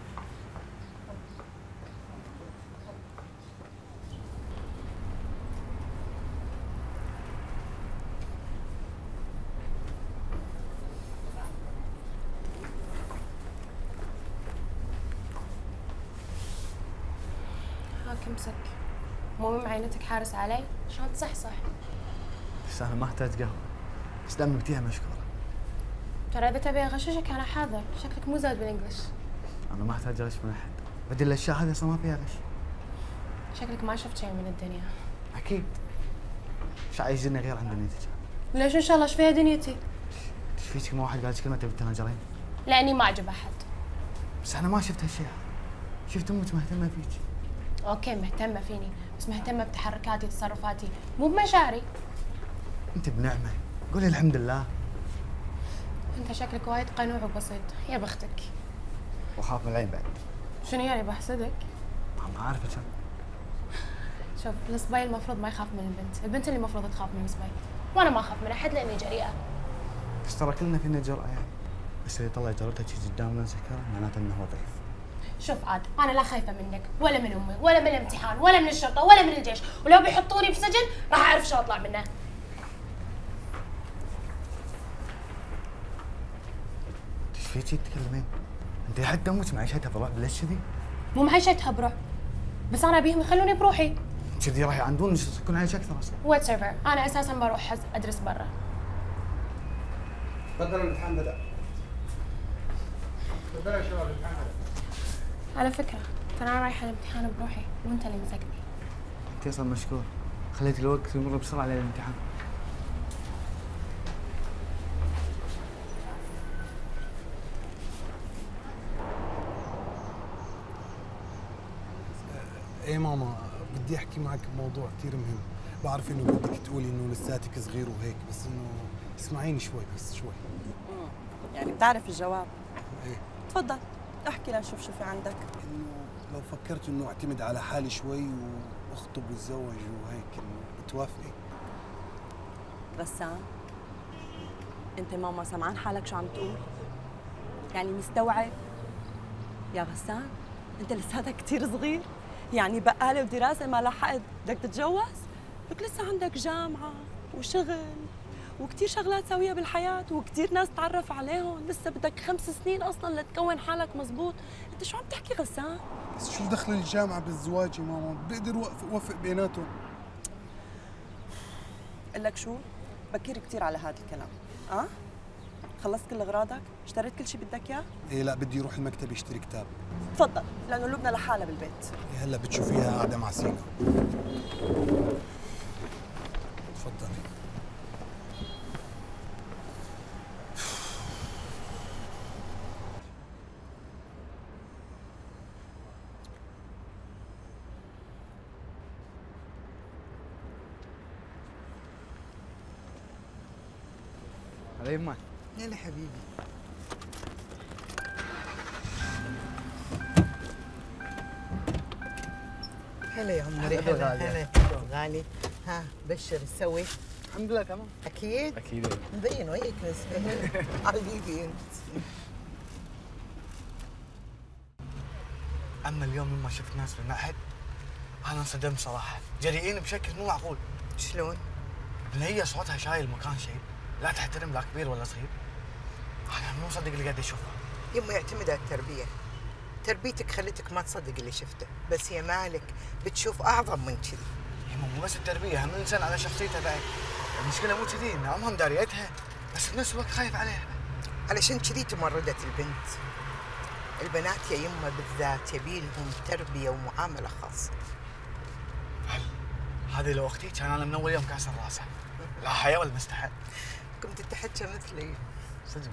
هاك امسك. مو من عينتك حارس علي؟ شلون تصحصح؟ بس انا ما احتاج قهوه، بس دام قلتيها مشكوره. ترى اذا تبي اغششك انا حاضر، شكلك مو زاد بالانجلش. انا ما احتاج غش من احد، بدل الاشياء هذه اصلا ما فيها غش. شكلك ما شفت شيء من الدنيا. اكيد. ايش عايزيني غير عن دنيتك؟ ليش ان شاء الله ايش فيها دنيتي؟ ايش فيك ما واحد قال لك كلمه تبي تناجرين؟ لاني ما اعجب احد. بس انا ما شفت هالشيء، شفت امك مهتمه فيك. اوكي مهتمه فيني، بس مهتمه بتحركاتي تصرفاتي، مو بمشاعري. انت بنعمه، قولي الحمد لله. انت شكلك وايد قنوع وبسيط، يا بختك. وخاف من العين بعد. شنو يعني بحسدك؟ ما اعرف شو. شوف الصبي المفروض ما يخاف من البنت، البنت اللي المفروض تخاف من الصبي، وانا ما اخاف من احد لاني جريئه. بس ترى كلنا فينا جرأة يعني، بس اللي يطلع جرأته تجي قدام ناس كثر معناته انه هو ضعيف. شوف عاد انا لا خايفه منك ولا من امي ولا من الامتحان ولا من الشرطه ولا من الجيش، ولو بيحطوني بسجن راح اعرف شلون اطلع منه. ايش فيك تتكلمين؟ انت حتى امك معيشتها برعب ليش كذي؟ مو معيشتها برعب، بس انا ابيهم يخلوني بروحي. كذي راح يعندون تكون عايشه اكثر اصلا. وات ايفر، انا اساسا بروح ادرس برا. تفضل الامتحان بدا. تفضل يا شباب الامتحان بدا. على فكره ترى انا رايحه الامتحان بروحي وانت اللي مسكني. انت اصلا مشكور، خليت الوقت يمر بسرعه للامتحان. ايه ماما، بدي احكي معك بموضوع كثير مهم. بعرف انه بدك تقولي انه لساتك صغير وهيك، بس انه اسمعيني شوي بس شوي. يعني بتعرف الجواب؟ ايه. تفضل احكي لنشوف شو في عندك. انه لو فكرت انه اعتمد على حالي شوي واخطب واتزوج وهيك انه بتوافقي؟ غسان، انت ماما سمعان حالك شو عم تقول؟ يعني مستوعب؟ يا غسان انت لساتك كثير صغير، يعني بقالة ودراسة ما لحقت بدك تتجوز؟ لك لسه عندك جامعة وشغل وكثير شغلات تسويها بالحياة وكثير ناس تعرف عليهم، لسه بدك خمس سنين أصلاً لتكون حالك مزبوط، أنت شو عم تحكي غسان؟ بس شو دخل الجامعة بالزواج يا ماما؟ بقدر اوفق وافق بيناتهم. قل لك شو؟ بكير كثير على هذا الكلام، أه؟ خلصت كل أغراضك؟ اشتريت كل شيء بدك إياه؟ ايه لا بدي اروح المكتب اشتري كتاب. تفضل، لأنه لبنى لحالها بالبيت. إيه هلا بتشوفيها قاعدة مع سينا. تفضلي. هلا يمه. يلا حبيبي. هلا يا عمري. هلا هلا غالي. ها بشر تسوي؟ الحمد لله تمام. اكيد؟ اكيد. مبين وهيك بس حبيبي انت. اما اليوم لما شفت ناس بالمعهد انا انصدمت صراحه، جريئين بشكل مو معقول. شلون؟ اللي هي صوتها شايل مكان شيء، لا تحترم لا كبير ولا صغير. انا مو مصدق اللي قاعد اشوفه. يما يعتمد على التربيه. تربيتك خلتك ما تصدق اللي شفته، بس هي مالك بتشوف اعظم من كذي. يما مو بس التربيه، هم الانسان على شخصيته بعد. المشكله مو كذي، انها امها مداريتها بس بنفس الوقت خايف عليها. علشان كذي تمردت البنت. البنات يا يما بالذات يبيلهم تربيه ومعامله خاصه. هذه لو اختي كان انا من اول يوم كاسر راسها. لا حياه ولا مستحى. كنت تحكى مثلي. صدق.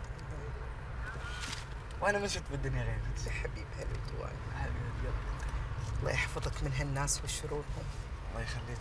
وانا ما شفت بالدنيا غيرك. يا حبيب هالودوان. الله يحفظك من هالناس وشرورهم. الله يخليك.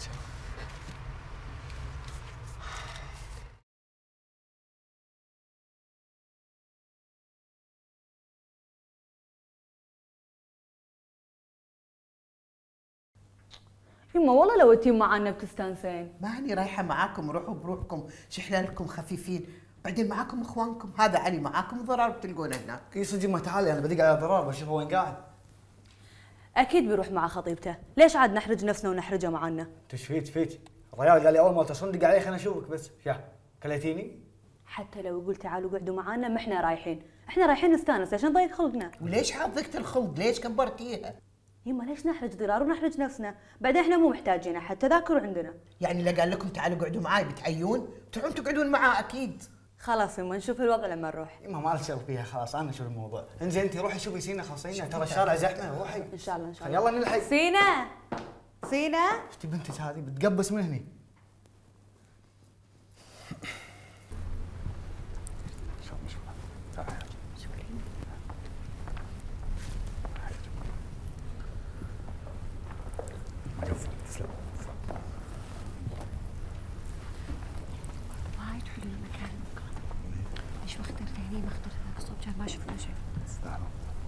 يما والله لو انتي معنا بتستانسين. ماني رايحه معاكم، روحوا بروحكم، شحلالكم خفيفين، بعدين معاكم اخوانكم، هذا علي معاكم ضرار بتلقونه هناك. اي صدق ما تعالي انا بدق على ضرار بشوفه وين قاعد. اكيد بيروح مع خطيبته، ليش عاد نحرج نفسنا ونحرجه معنا؟ تشفيت فيت، الرجال قال لي اول ما تصل دق عليه خليني اشوفك بس، يا كليتيني؟ حتى لو يقول تعالوا قعدوا معانا ما احنا رايحين، احنا رايحين نستانس عشان ضيق خلقنا. وليش حظكت الخلق؟ ليش كبرتيها؟ يما ليش نحرج ضرار ونحرج نفسنا؟ بعدين احنا مو محتاجين احد، تذاكر عندنا. يعني لا قال لكم تعالوا قعدوا معاي بتعيون؟ تروحون تقعدون معاه اكيد. خلاص يما نشوف الوضع لما نروح. يما ما لك شغل فيها خلاص، انا اشوف الموضوع. انزين انت روحي شوفي سينا خلصينا، ترى الشارع زحمه، روحي. ان شاء الله ان شاء الله. يلا نلحق. سينا سينا شفتي بنتك هذه بتقبس من هني. وايد حلو المكان المكان. ليش ما اخترت هني ما اخترت هناك الصوب كان ما شفنا شيء. تستاهلوا.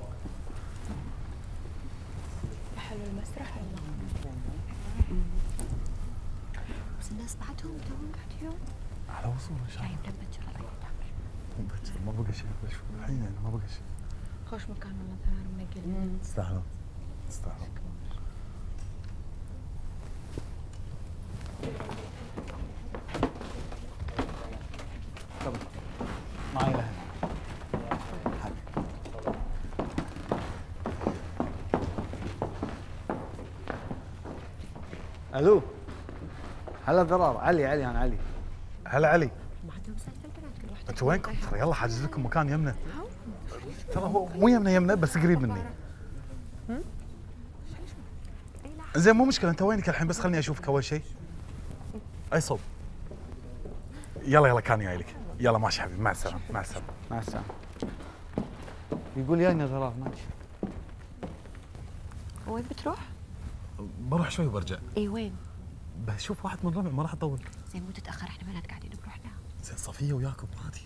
حلو المسرح والله. بس الناس بعدهم توهم قاعدين على وصول ان شاء الله. جايب لمبة الله مبكر ما بقى شيء بس الحين يعني ما بقى شيء. خوش مكان والله ثرار منقل. تستاهلوا. تستاهلوا. طب معي لها. الو هلا ضرار. علي علي انا علي. هلا علي. ما عندهم سالفه البنات كل واحد. انتوا وينكم؟ ترى يلا حاجز لكم مكان يمنا. ترى هو مو يمنا يمنا بس قريب مني. زين مو مشكله، انت وينك الحين؟ بس خليني اشوفك اول شيء. اي صوب. يلا يلا كان جاي لك. يلا ماشي حبيبي، مع السلامه مع السلامه مع السلامه. يقول يا ضرار ماشي. وين بتروح؟ بروح شوي وبرجع. اي وين؟ بشوف واحد من ربع ما راح اطول. زين مو تتاخر، احنا بنات قاعدين بروحنا. زين صفيه وياكم عادي.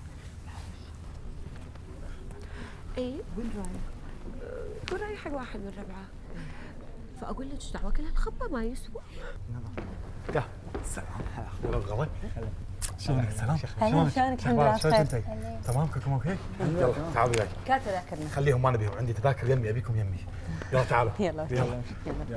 اي وين رايح؟ كون رايح حق واحد من ربعه. فاقول لك دعوه كل هالخبه ما يسوى. يا سلام يلا الغضب. شلونك؟ سلام. هلا شلونك؟ الحمد لله شلونك بخير. انت؟ تمام كلكم اوكي؟ يلا تعالوا وياي. كات تذاكرنا. خليهم ما نبيهم، عندي تذاكر يمي ابيكم يمي. يلا تعالوا. يلا يلا يلا.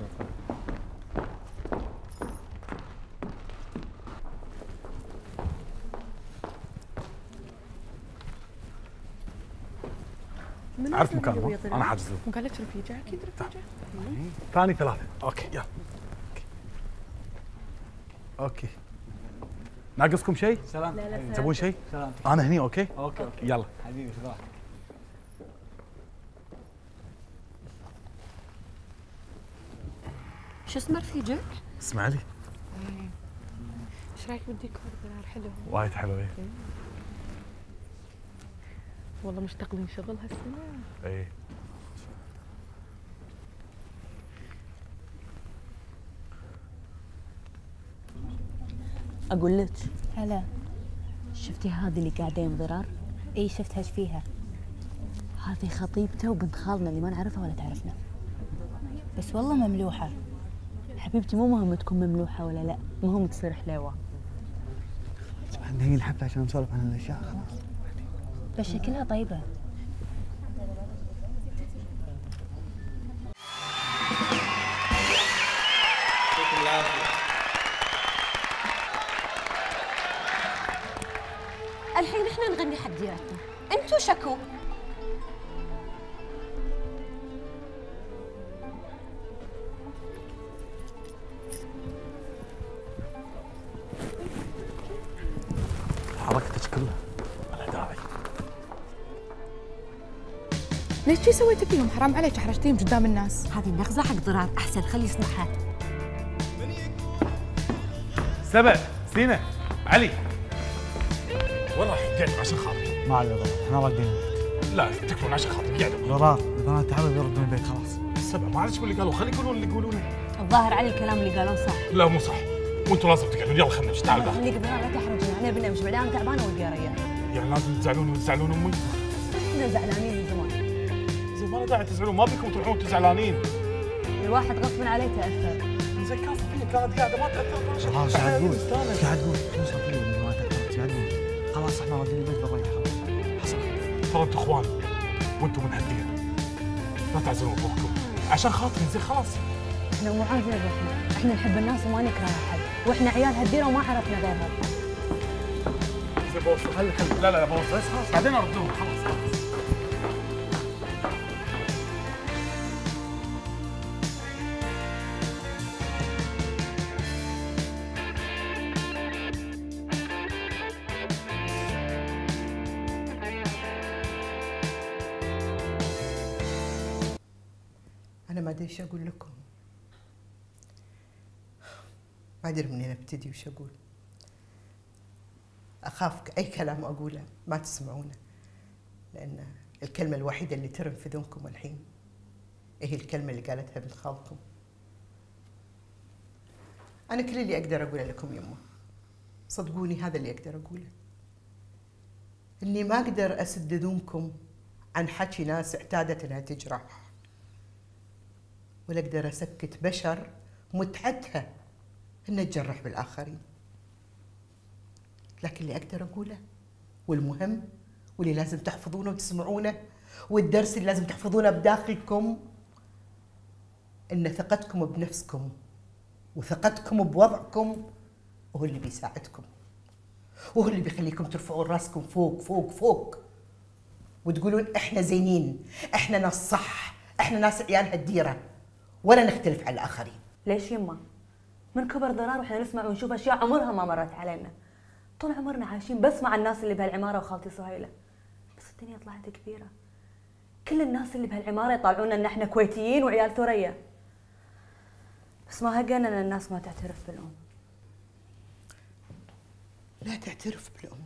عرفت مكانهم انا حاجز لهم. وقالت رفيجه اكيد رفيجه. ثاني ثلاثة اوكي يلا. اوكي ناقصكم شيء؟ سلام. لا لا تبون شيء؟ سلام. انا هني اوكي؟ اوكي اوكي يلا حبيبي صباحك. شو اسمه رفيجك؟ اسمع لي ايش رايك بالديكور ضرار حلو؟ وايد حلو ايه. والله مشتغلين شغل هالسنه. ايه اقول لك هلا. شفتي هذه اللي قاعدين ضرار؟ اي شفتها ايش فيها؟ هذه خطيبته وبنت خالنا اللي ما نعرفها ولا تعرفنا. بس والله مملوحه. حبيبتي مو مهم تكون مملوحه ولا لا، مهم تصير حليوه. طبعا هي الحفله عشان نسولف عن الاشياء خلاص. بس شكلها طيبه. يعطيكم العافيه. الحين احنا نغني حق ديرتنا، انتو شكو. حركتك كلها ولا داعي. ليش شي سويتي فيهم؟ حرام عليك احرجتيهم قدام الناس. هذه النغزه حق ضرار، احسن خليه يصنعها. سبع سينا علي وين راح؟ قاعد عشان خاطري. ما عليه ضرر احنا راقدين. لا تكفون عشان خاطري قاعد. ضرار البنات تعبوا بيردون البيت خلاص. السبع ما عرفت اللي قالوا، خلي يقولون اللي يقولونه. الظاهر علي الكلام اللي قالوه صح. لا مو صح، وانتم لازم تقعدون. يلا خلينا نمشي. تعال الله يخليك ضرار لا تحرجنا، احنا بنمشي بعدين انا تعبانه ودي اريح. يعني لازم تزعلون وتزعلون امي؟ احنا زعلانين من زمان. زين ما له داعي تزعلون، ما بيكم تروحون تزعلانين. الواحد غصب عليه تاثر. زين كافه فيك كانت قاعده ما تاثر. خلاص قاعد تقول قاعد تقول خلاص صفيه ما تاثرت قاعد تقول خلاص احنا راقدين البيت بالريح خلاص. حسن ترى انتم اخوان وانتم من هالدين، لا تعزلون ابوكم عشان خاطري. زين خلاص احنا مو عايزين روحنا، احنا نحب الناس وما نكره احد، واحنا عيال هالديره وما عرفنا غيرها. زين بوصل. خلي خلي لا لا لا بوصل بس خلاص بعدين اردهم. خلاص خلاص. أنا ما أدري إيش أقول لكم، ما أدري منين أبتدي وش أقول. أخاف أي كلام أقوله ما تسمعونه، لأن الكلمة الوحيدة اللي ترم في ذنكم الحين هي الكلمة اللي قالتها بنت خالكم. أنا كل اللي أقدر أقوله لكم يمه، صدقوني هذا اللي أقدر أقوله، إني ما أقدر أسد ذنكم عن حكي ناس اعتادت إنها تجرح، ولا أقدر أسكت بشر متعتها إنها تجرح بالآخرين. لكن اللي أقدر أقوله والمهم واللي لازم تحفظونه وتسمعونه والدرس اللي لازم تحفظونه بداخلكم، إن ثقتكم بنفسكم وثقتكم بوضعكم هو اللي بيساعدكم، وهو اللي بيخليكم ترفعون راسكم فوق فوق فوق وتقولون إحنا زينين، إحنا ناس صح، إحنا ناس عيال هالديرة ولا نختلف على الآخرين. ليش يما؟ من كبر ضرار واحنا نسمع ونشوف اشياء عمرها ما مرت علينا. طول عمرنا عايشين بس مع الناس اللي بهالعماره وخالتي سهيله. بس الدنيا طلعت كبيره. كل الناس اللي بهالعماره يطالعونا ان احنا كويتيين وعيال ثريا. بس ما هقنا ان الناس ما تعترف بالام. لا تعترف بالام.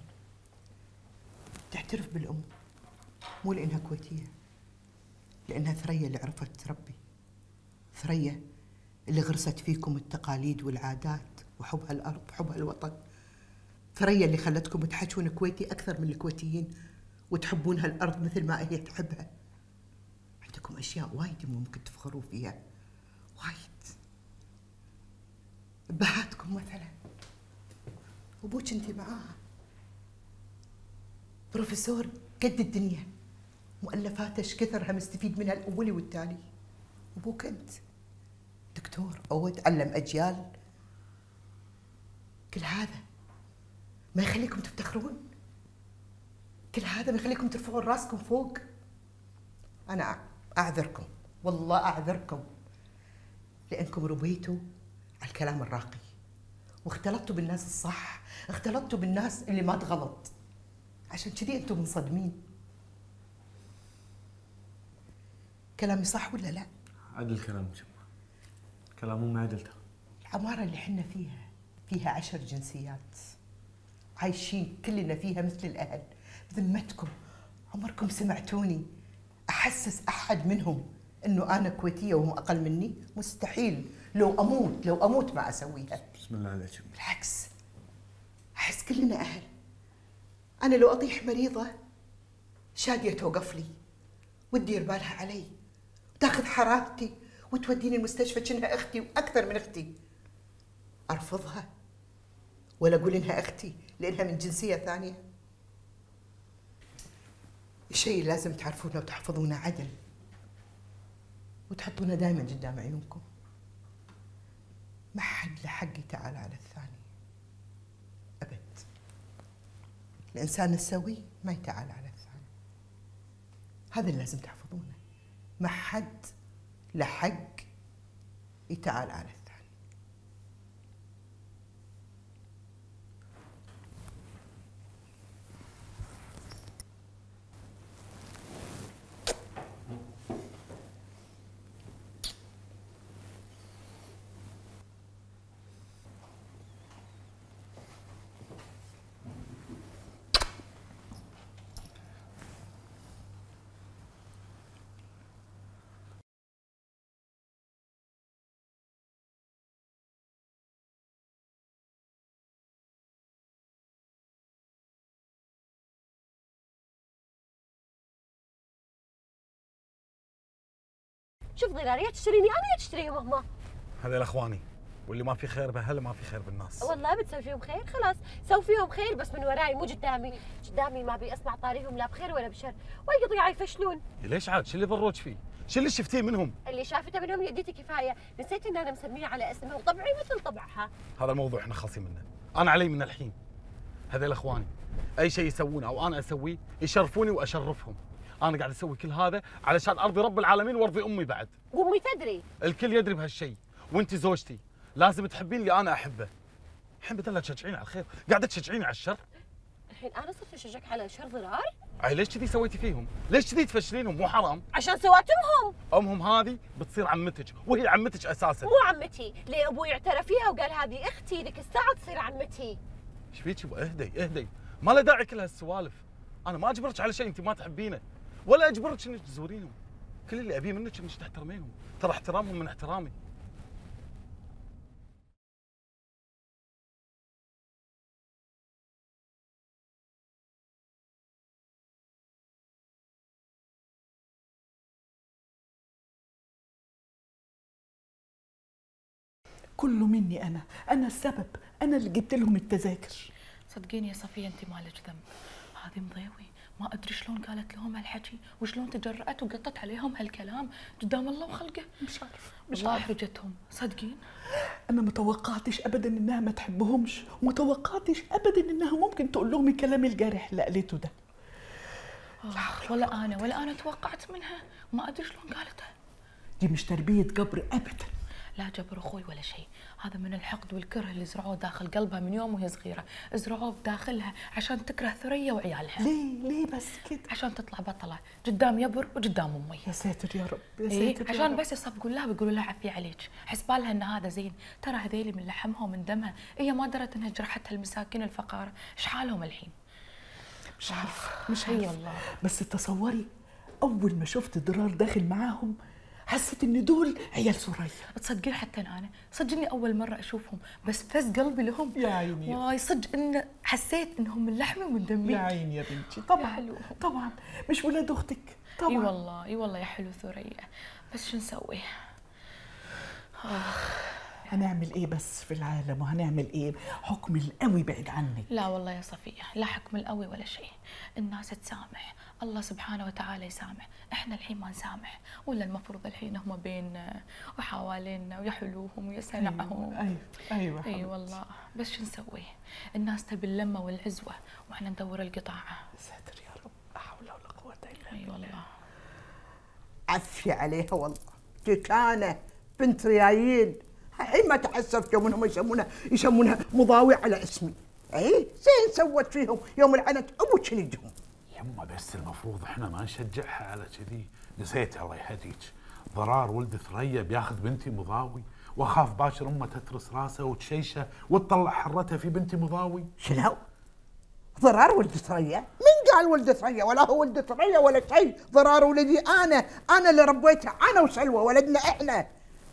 تعترف بالام مو لانها كويتيه، لانها ثريا اللي عرفت تربي. ثريا اللي غرست فيكم التقاليد والعادات وحب هالارض وحب هالوطن. ثريا اللي خلتكم تحجون كويتي أكثر من الكويتيين وتحبون هالأرض مثل ما هي تحبها. عندكم أشياء وايد ممكن تفخروا فيها، وايد. أبهاتكم مثلا، أبوك أنت معاها بروفيسور قد الدنيا، مؤلفاته ايش كثرها مستفيد منها الأولي والتالي. أبوك أنت دكتور أود علم أجيال. كل هذا ما يخليكم تفتخرون؟ كل هذا ما يخليكم ترفعون راسكم فوق؟ أنا أعذركم، والله أعذركم، لأنكم ربيتوا على الكلام الراقي واختلطتوا بالناس الصح، اختلطتوا بالناس اللي ما تغلط، عشان كذي أنتم منصدمين. كلامي صح ولا لا؟ عدل كلامك يما، كلام امي عدلته. العمارة اللي حنا فيها فيها عشر جنسيات عايشين كلنا فيها مثل الأهل. بذمتكم عمركم سمعتوني أحسس أحد منهم إنه أنا كويتية وهم أقل مني؟ مستحيل. لو أموت لو أموت ما أسويها. بسم الله عليك. بالعكس، أحس كلنا أهل. أنا لو أطيح مريضة شادية توقف لي وتدير بالها علي وتاخذ حرارتي وتوديني المستشفى كأنها أختي وأكثر من أختي. أرفضها ولا أقول إنها أختي لأنها من جنسية ثانية؟ الشيء اللي لازم تعرفونه وتحفظونه عدل وتحطونه دائما قدام عيونكم. ما حد له حق يتعالى على الثاني أبد. الإنسان السوي ما يتعالى على الثاني، هذا اللي لازم تحفظونه. ما حد له حق يتعالى على الثاني. شوف ضرار، يا تشتريني انا يا تشتريهم هم. هذول اخواني، واللي ما في خير بأهله ما في خير بالناس. والله بتسوي فيهم خير؟ خلاص سوي فيهم خير بس من وراي مو قدامي، قدامي ما ابي اسمع طاريهم لا بخير ولا بشر، ويقضي على يفشلون. ليش عاد؟ شو اللي ضروك فيه؟ شو اللي شفتيه منهم؟ اللي شافته منهم يديتي كفايه، نسيت ان انا مسميه على اسمها وطبعي مثل طبعها. هذا الموضوع احنا خالصين منه. انا علي من الحين هذول اخواني، اي شيء يسوونه او انا اسويه يشرفوني واشرفهم. انا قاعد اسوي كل هذا علشان ارضي رب العالمين وارضي امي بعد. وامي تدري؟ الكل يدري بهالشيء، وانت زوجتي لازم تحبين اللي انا احبه. الحين بدل لا تشجعيني على الخير قاعده تشجعيني على الشر. الحين انا صرت اشجعك على الشر ضرار؟ اي ليش كذي سويتي فيهم؟ ليش كذي تفشلينهم؟ مو حرام؟ عشان سواتمهم. امهم هذه بتصير عمتك وهي عمتك اساسا. مو عمتي، ليه ابوي اعترف فيها وقال هذه اختي لك الساعه تصير عمتي. ايش فيك؟ اهدي اهدي، ما له داعي كل هالسوالف. انا ما اجبرك على شيء انت ما تحبينه، ولا اجبرك انك تزورينهم. كل اللي ابيه منك انك تحترمينهم، ترى احترامهم من احترامي. كله مني أنا، أنا السبب، أنا اللي جبت لهم التذاكر. صدقيني يا صفية انت مالك ذنب، هذه مضيوي ما ادري شلون قالت لهم هالحكي وشلون تجرأت وقطت عليهم هالكلام قدام الله وخلقه. مش عارفه مش والله عارفه احرجتهم صدقين. انا ما توقعتش ابدا انها ما تحبهمش، وما توقعتش ابدا انها ممكن تقول لهم الكلام الجارح اللي قالته ده. آه ولا انا ولا انا توقعت منها، ما ادري شلون قالتها. دي مش تربيه جبر ابدا. لا جبر اخوي ولا شيء، هذا من الحقد والكره اللي زرعوه داخل قلبها من يوم وهي صغيره، زرعوه بداخلها عشان تكره ثريا وعيالها. ليه ليه بس كده؟ عشان تطلع بطله قدام يبر وقدام امي. يا ساتر يا رب يا ساتر إيه؟ يا عشان رب. بس يصفقوا لها بيقولوا لها عفي عليك، حسبالها ان هذا زين، ترى هذيلي من لحمها ومن دمها، هي ما درت انها جرحتها المساكين الفقاره، ايش حالهم الحين؟ مش عارفه مش اي عارفه والله. بس تصوري اول ما شفت ضرار داخل معاهم حسيت ان دول عيال سوريا. تصدقين حتى انا صدقني اول مره اشوفهم بس فز قلبي لهم. يا عيني واي صدق ان حسيت انهم من لحمي ومن دمي. يا عيني يا بنتي. طبعا طبعا مش ولاد اختك طبعا. اي والله اي والله يا حلو ثريا، بس شو نسوي؟ آخ هنعمل ايه بس في العالم وهنعمل ايه؟ حكم القوي بعيد عنك. لا والله يا صفية لا حكم القوي ولا شيء، الناس تسامح، الله سبحانه وتعالى يسامح، احنا الحين ما نسامح، ولا المفروض الحين هم بيننا وحوالينا ويحلوهم ويسنعهم. ايوه ايوه اي أيوة والله، بس شو نسوي؟ الناس تبي اللمة والعزوة واحنا ندور القطاعة. ساتر يا رب، لا حول ولا قوة الا بالله. اي والله. عفي عليها والله، تكانة بنت ريايل، الحين ما تحسبت يوم انهم يسمونها يسمونها مضاوي على اسمي. اي زين سوت فيهم يوم العنت ابو شندهم. يما بس المفروض احنا ما نشجعها على كذي، نسيت الله يهديك، ضرار ولد ثريا بياخذ بنتي مضاوي، واخاف باكر امه تترس راسه وتشيشه وتطلع حرتها في بنتي مضاوي. شنو؟ ضرار ولد ثريا؟ من قال ولد ثريا؟ ولا هو ولد ثريا ولا شيء، ضرار ولدي انا، انا اللي ربيته، انا وسلوى ولدنا احنا.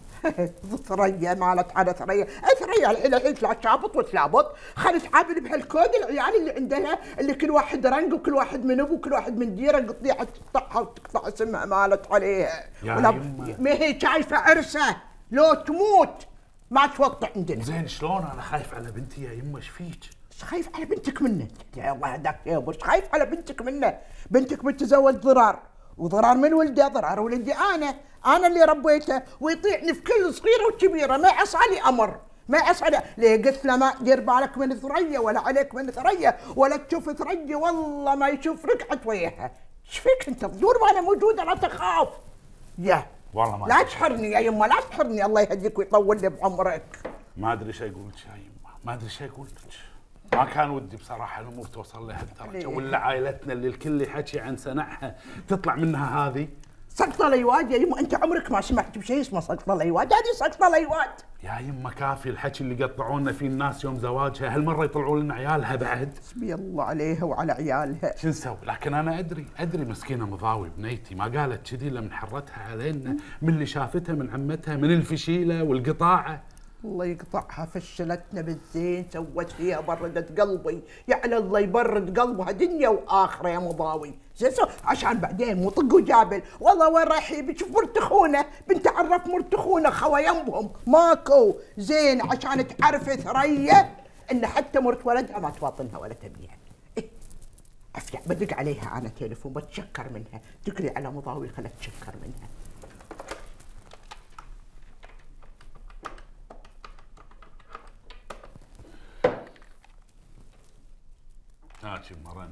ثريا مالت على ثريا، ثريا الحين الحين تلعبط وتلعبط، خلت تعامل بهالكود العيال اللي عندها اللي كل واحد رنق وكل واحد من ابو وكل واحد من ديره قطيعه تقطعها وتقطع اسمها مالت عليها. ولا ما هي شايفه عرسه لو تموت ما توقع عندنا. زين شلون انا خايف على بنتي يا يمه ايش فيك؟ ايش خايف على بنتك منه؟ يا الله هداك يا ابو، ايش خايف على بنتك منه؟ بنتك بتتزوج ضرار، وضرار من ولده، ضرار ولدي انا، انا اللي ربيته ويطيعني في كل صغيره وكبيره، ما يعصى لي امر، ما يعصى لي، ليه قلت له ما دير بالك من ثريا ولا عليك من ثريا ولا تشوف ثريا والله ما يشوف رقعه وياها، ايش فيك انت تدور وانا موجوده لا تخاف. يا والله ما لا تحرني يا يمه، لا تحرني، الله يهديك ويطول لي بعمرك. ما ادري ايش اقول لك يا يمه، ما ادري ايش اقول لك، ما كان ودي بصراحه الامور توصل لهالدرجه، ولا عائلتنا اللي الكل يحكي عن سنعها تطلع منها هذه سقطه الايواد يا يمه، انت عمرك ما سمعت بشيء اسمه سقطه الايواد، هذه سقطه الايواد. يا يمه كافي الحكي اللي قطعونا فيه الناس يوم زواجها، هالمره يطلعوا لنا عيالها بعد. حسبي الله عليها وعلى عيالها. شو نسوي؟ لكن انا ادري ادري مسكينه مضاوي بنيتي، ما قالت كذي الا من حرتها علينا، من اللي شافتها من عمتها، من الفشيله والقطاعه. الله يقطعها، فشلتنا بالزين، سوت فيها بردت قلبي، يعني الله يبرد قلبها دنيا واخره يا مضاوي، زين عشان بعدين مو طق وجابل، والله وين رايح بشوف مرت اخونا، بنت عرف مرت اخونا خوا يمهم ماكو، زين عشان تعرف ثريا ان حتى مرت ولدها ما تواطنها ولا تبيها. إيه افيع بدق عليها انا تليفون بتشكر منها، تقري على مضاوي خلت تشكر منها. هاتي مرن.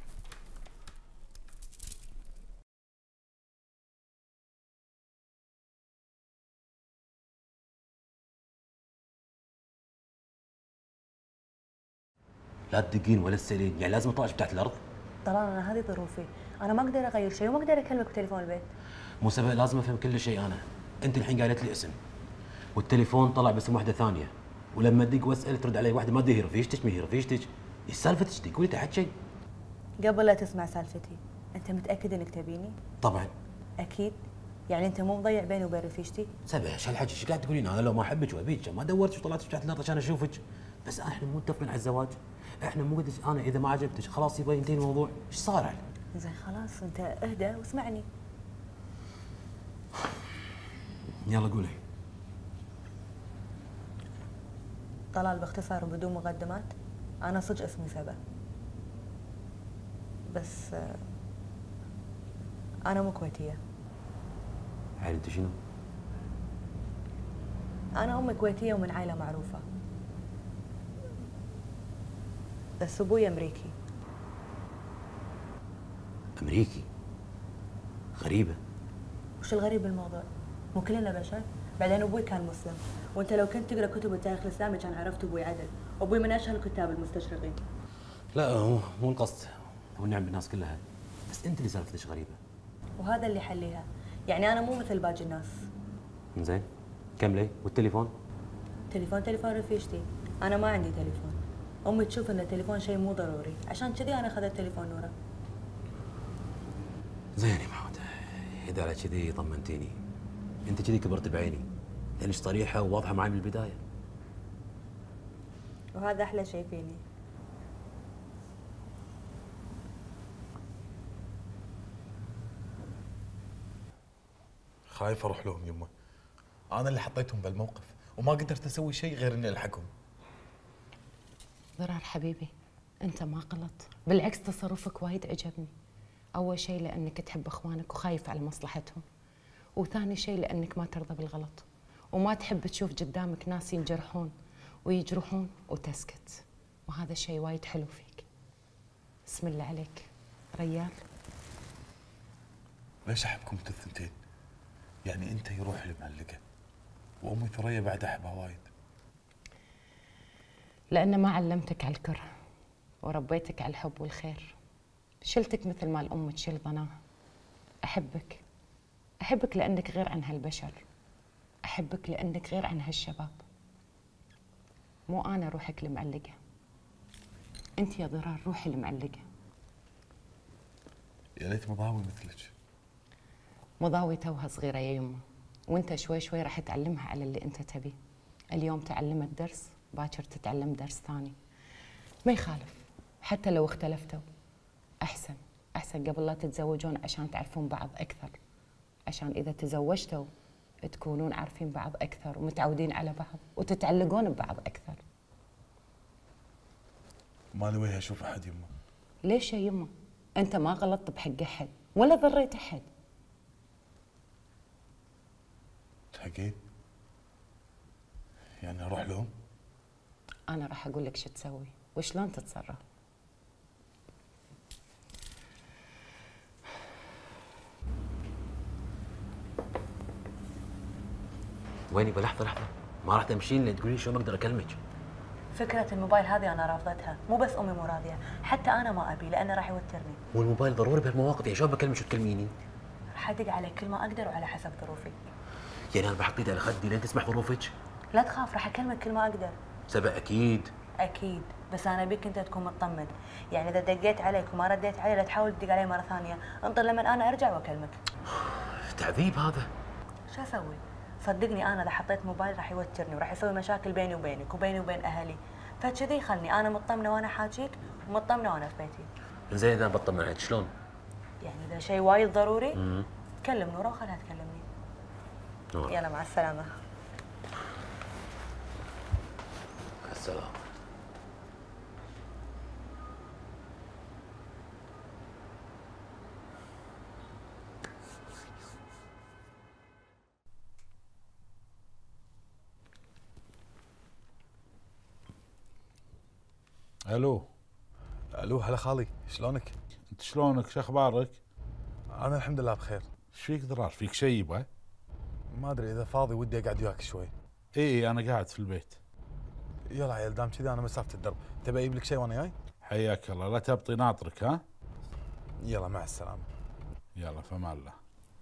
لا تدقين ولا تسالين، يعني لازم اطلعش تحت الارض؟ طلال انا هذه ظروفي، انا ما اقدر اغير شيء وما اقدر اكلمك بتليفون البيت. مو سبق لازم افهم كل شيء انا، انت الحين قالت لي اسم والتليفون طلع باسم واحده ثانيه، ولما ادق واسال ترد علي واحده ما ادري هي رفيجتك ما هي رفيجتك، ايش سالفتك؟ قولي تحت شيء. قبل لا تسمع سالفتي، انت متاكد انك تبيني؟ طبعا. اكيد؟ يعني انت مو مضيع بيني وبين رفيجتي؟ سبع ايش هالحكي؟ ايش قاعد تقولين؟ انا لو ما احبك وابيك ما دورتش وطلعت تحت الارض عشان اشوفك، بس احنا مو متفقين على الزواج، احنا مو قلت انا اذا ما عجبتك خلاص يبغى ينتهي الموضوع، ايش صار عليه؟ زين خلاص انت اهدى واسمعني. يلا قولي. طلال باختصار وبدون مقدمات، انا صدق اسمي سبا، بس انا مو كويتيه. عيل انت شنو؟ انا امي كويتيه ومن عائله معروفه، بس ابوي امريكي. امريكي؟ غريبه. وش الغريب بالموضوع؟ مو كلنا بشر؟ بعدين ابوي كان مسلم، وانت لو كنت تقرا كتب التاريخ الاسلامي كان عرفت ابوي عدل، وابوي من اشهر الكتاب المستشرقين. لا هو مو القصد، هو النعم بالناس كلها، بس انت اللي سالفتك غريبه. وهذا اللي حليها، يعني انا مو مثل باقي الناس. زين كملي. والتليفون؟ تليفون تليفون رفيجتي، انا ما عندي تليفون. امي تشوف ان التليفون شيء مو ضروري، عشان كذي انا اخذت تليفون نوره. زين يا معود، اذا على كذي طمنتيني، انت كذي كبرت بعيني، لانك صريحه وواضحه معي من البدايه. وهذا احلى شيء فيني. خايف اروح لهم يمه. انا اللي حطيتهم بالموقف وما قدرت اسوي شيء غير اني الحقهم. ضرار حبيبي، انت ما غلط، بالعكس تصرفك وايد عجبني. اول شيء لانك تحب اخوانك وخايف على مصلحتهم، وثاني شيء لانك ما ترضى بالغلط وما تحب تشوف قدامك ناس ينجرحون ويجرحون وتسكت، وهذا شيء وايد حلو فيك. بسم الله عليك ريال. ليش احبكم انتوا الثنتين؟ يعني انت يروح لمعلقه وامي ثريا بعد احبها وايد. لأن ما علمتك على الكره وربيتك على الحب والخير، شلتك مثل ما الأم تشيل ضناها. أحبك أحبك لأنك غير عن هالبشر، أحبك لأنك غير عن هالشباب. مو أنا روحك المعلقة، أنت يا ضرار روحي المعلقة. يا ليت مضاوي مثلك. مضاوي توها صغيرة يا يمه، وأنت شوي شوي راح تعلمها على اللي أنت تبيه. اليوم تعلمت درس، باكر تتعلم درس ثاني. ما يخالف، حتى لو اختلفتوا أحسن أحسن قبل لا تتزوجون، عشان تعرفون بعض أكثر، عشان إذا تزوجتوا تكونون عارفين بعض أكثر ومتعودين على بعض وتتعلقون ببعض أكثر. ما لي وجه أشوف أحد يمه. ليش يا يمه؟ أنت ما غلطت بحق أحد ولا ضريت أحد. تحقيق؟ يعني أروح لهم؟ أنا راح أقول لك شو تسوي وشلون تتصرف. ويني بلحظة لحظة، ما راح تمشين لين تقولين شلون بقدر أكلمك. فكرة الموبايل هذه أنا رافضتها، مو بس أمي مو راضية، حتى أنا ما أبي لأنه راح يوترني. والموبايل ضروري بهالمواقف، يعني شلون بكلمك وتكلميني؟ راح أدق عليك كل ما أقدر وعلى حسب ظروفي. يعني أنا بحط إيدي على خدي لين تسمح ظروفك؟ لا تخاف، راح أكلمك كل ما أقدر. سبق أكيد. أكيد، بس أنا أبيك أنت تكون مطمن، يعني إذا دقيت عليك وما رديت علي لا تحاول تدق علي مرة ثانية، انطر لما أنا أرجع وأكلمك. تعذيب هذا. شو أسوي؟ صدقني أنا إذا حطيت موبايل راح يوترني وراح يسوي مشاكل بيني وبينك وبيني وبين أهلي، فكذي خلني أنا مطمنة وأنا حاجيك ومطمنة وأنا في بيتي. زين إذا بطمن عليك شلون؟ يعني إذا شيء وايد ضروري امم تكلم نورة وخلها تكلمني. نور. يلا مع السلامة. مع السلامة. الو. الو هلا خالي، شلونك؟ انت شلونك؟ شو اخبارك؟ انا الحمد لله بخير. ايش فيك ضرار؟ فيك شيء يبغى؟ ما ادري اذا فاضي ودي اقعد وياك شوي. اي انا قاعد في البيت. يلا عيال دام كذي انا مسافه الدرب، تبي اجيب لك شيء وانا جاي؟ حياك الله، لا تبطي ناطرك ها؟ يلا مع السلامه. يلا فمان الله.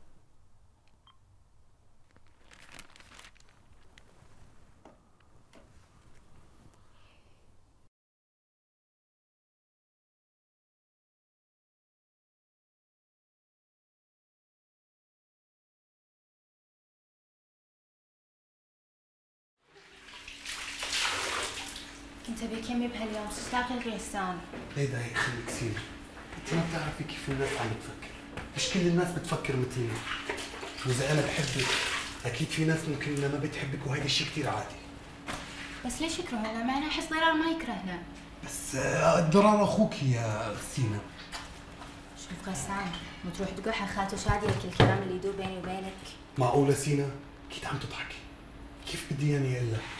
كنت ابيك يمي بهاليوم تشتاقي لغيسان. ليه دايق خليك سير؟ انت ما بتعرفي كيف الناس عم بتفكر، مش كل الناس بتفكر مثلنا. واذا انا بحبك اكيد في ناس ممكن انها ما بتحبك وهيدا الشيء كثير عادي. بس ليش يكرهنا؟ مع انه احس ضرار ما يكرهنا. بس ضرار اخوك يا سينا. شوف غسان، مو تروح تقول حق خالته شادية لك الكلام اللي يدور بيني وبينك. معقولة سينا؟ اكيد عم تضحكي. كيف بدي يعني اقول لك؟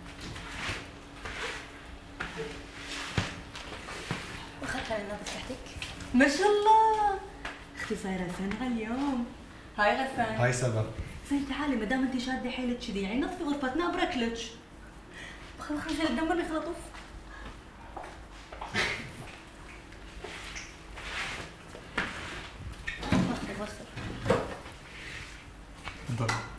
واخذت النظف تحتك؟ ما شاء الله اختي صايره سنه اليوم. هاي غسان. هاي سبب. زين تعالي ما دام انت شاده حيلك كذي يعني نظفي غرفتنا بركلك. خل خل خل دمرني خل اطوف. تفضل.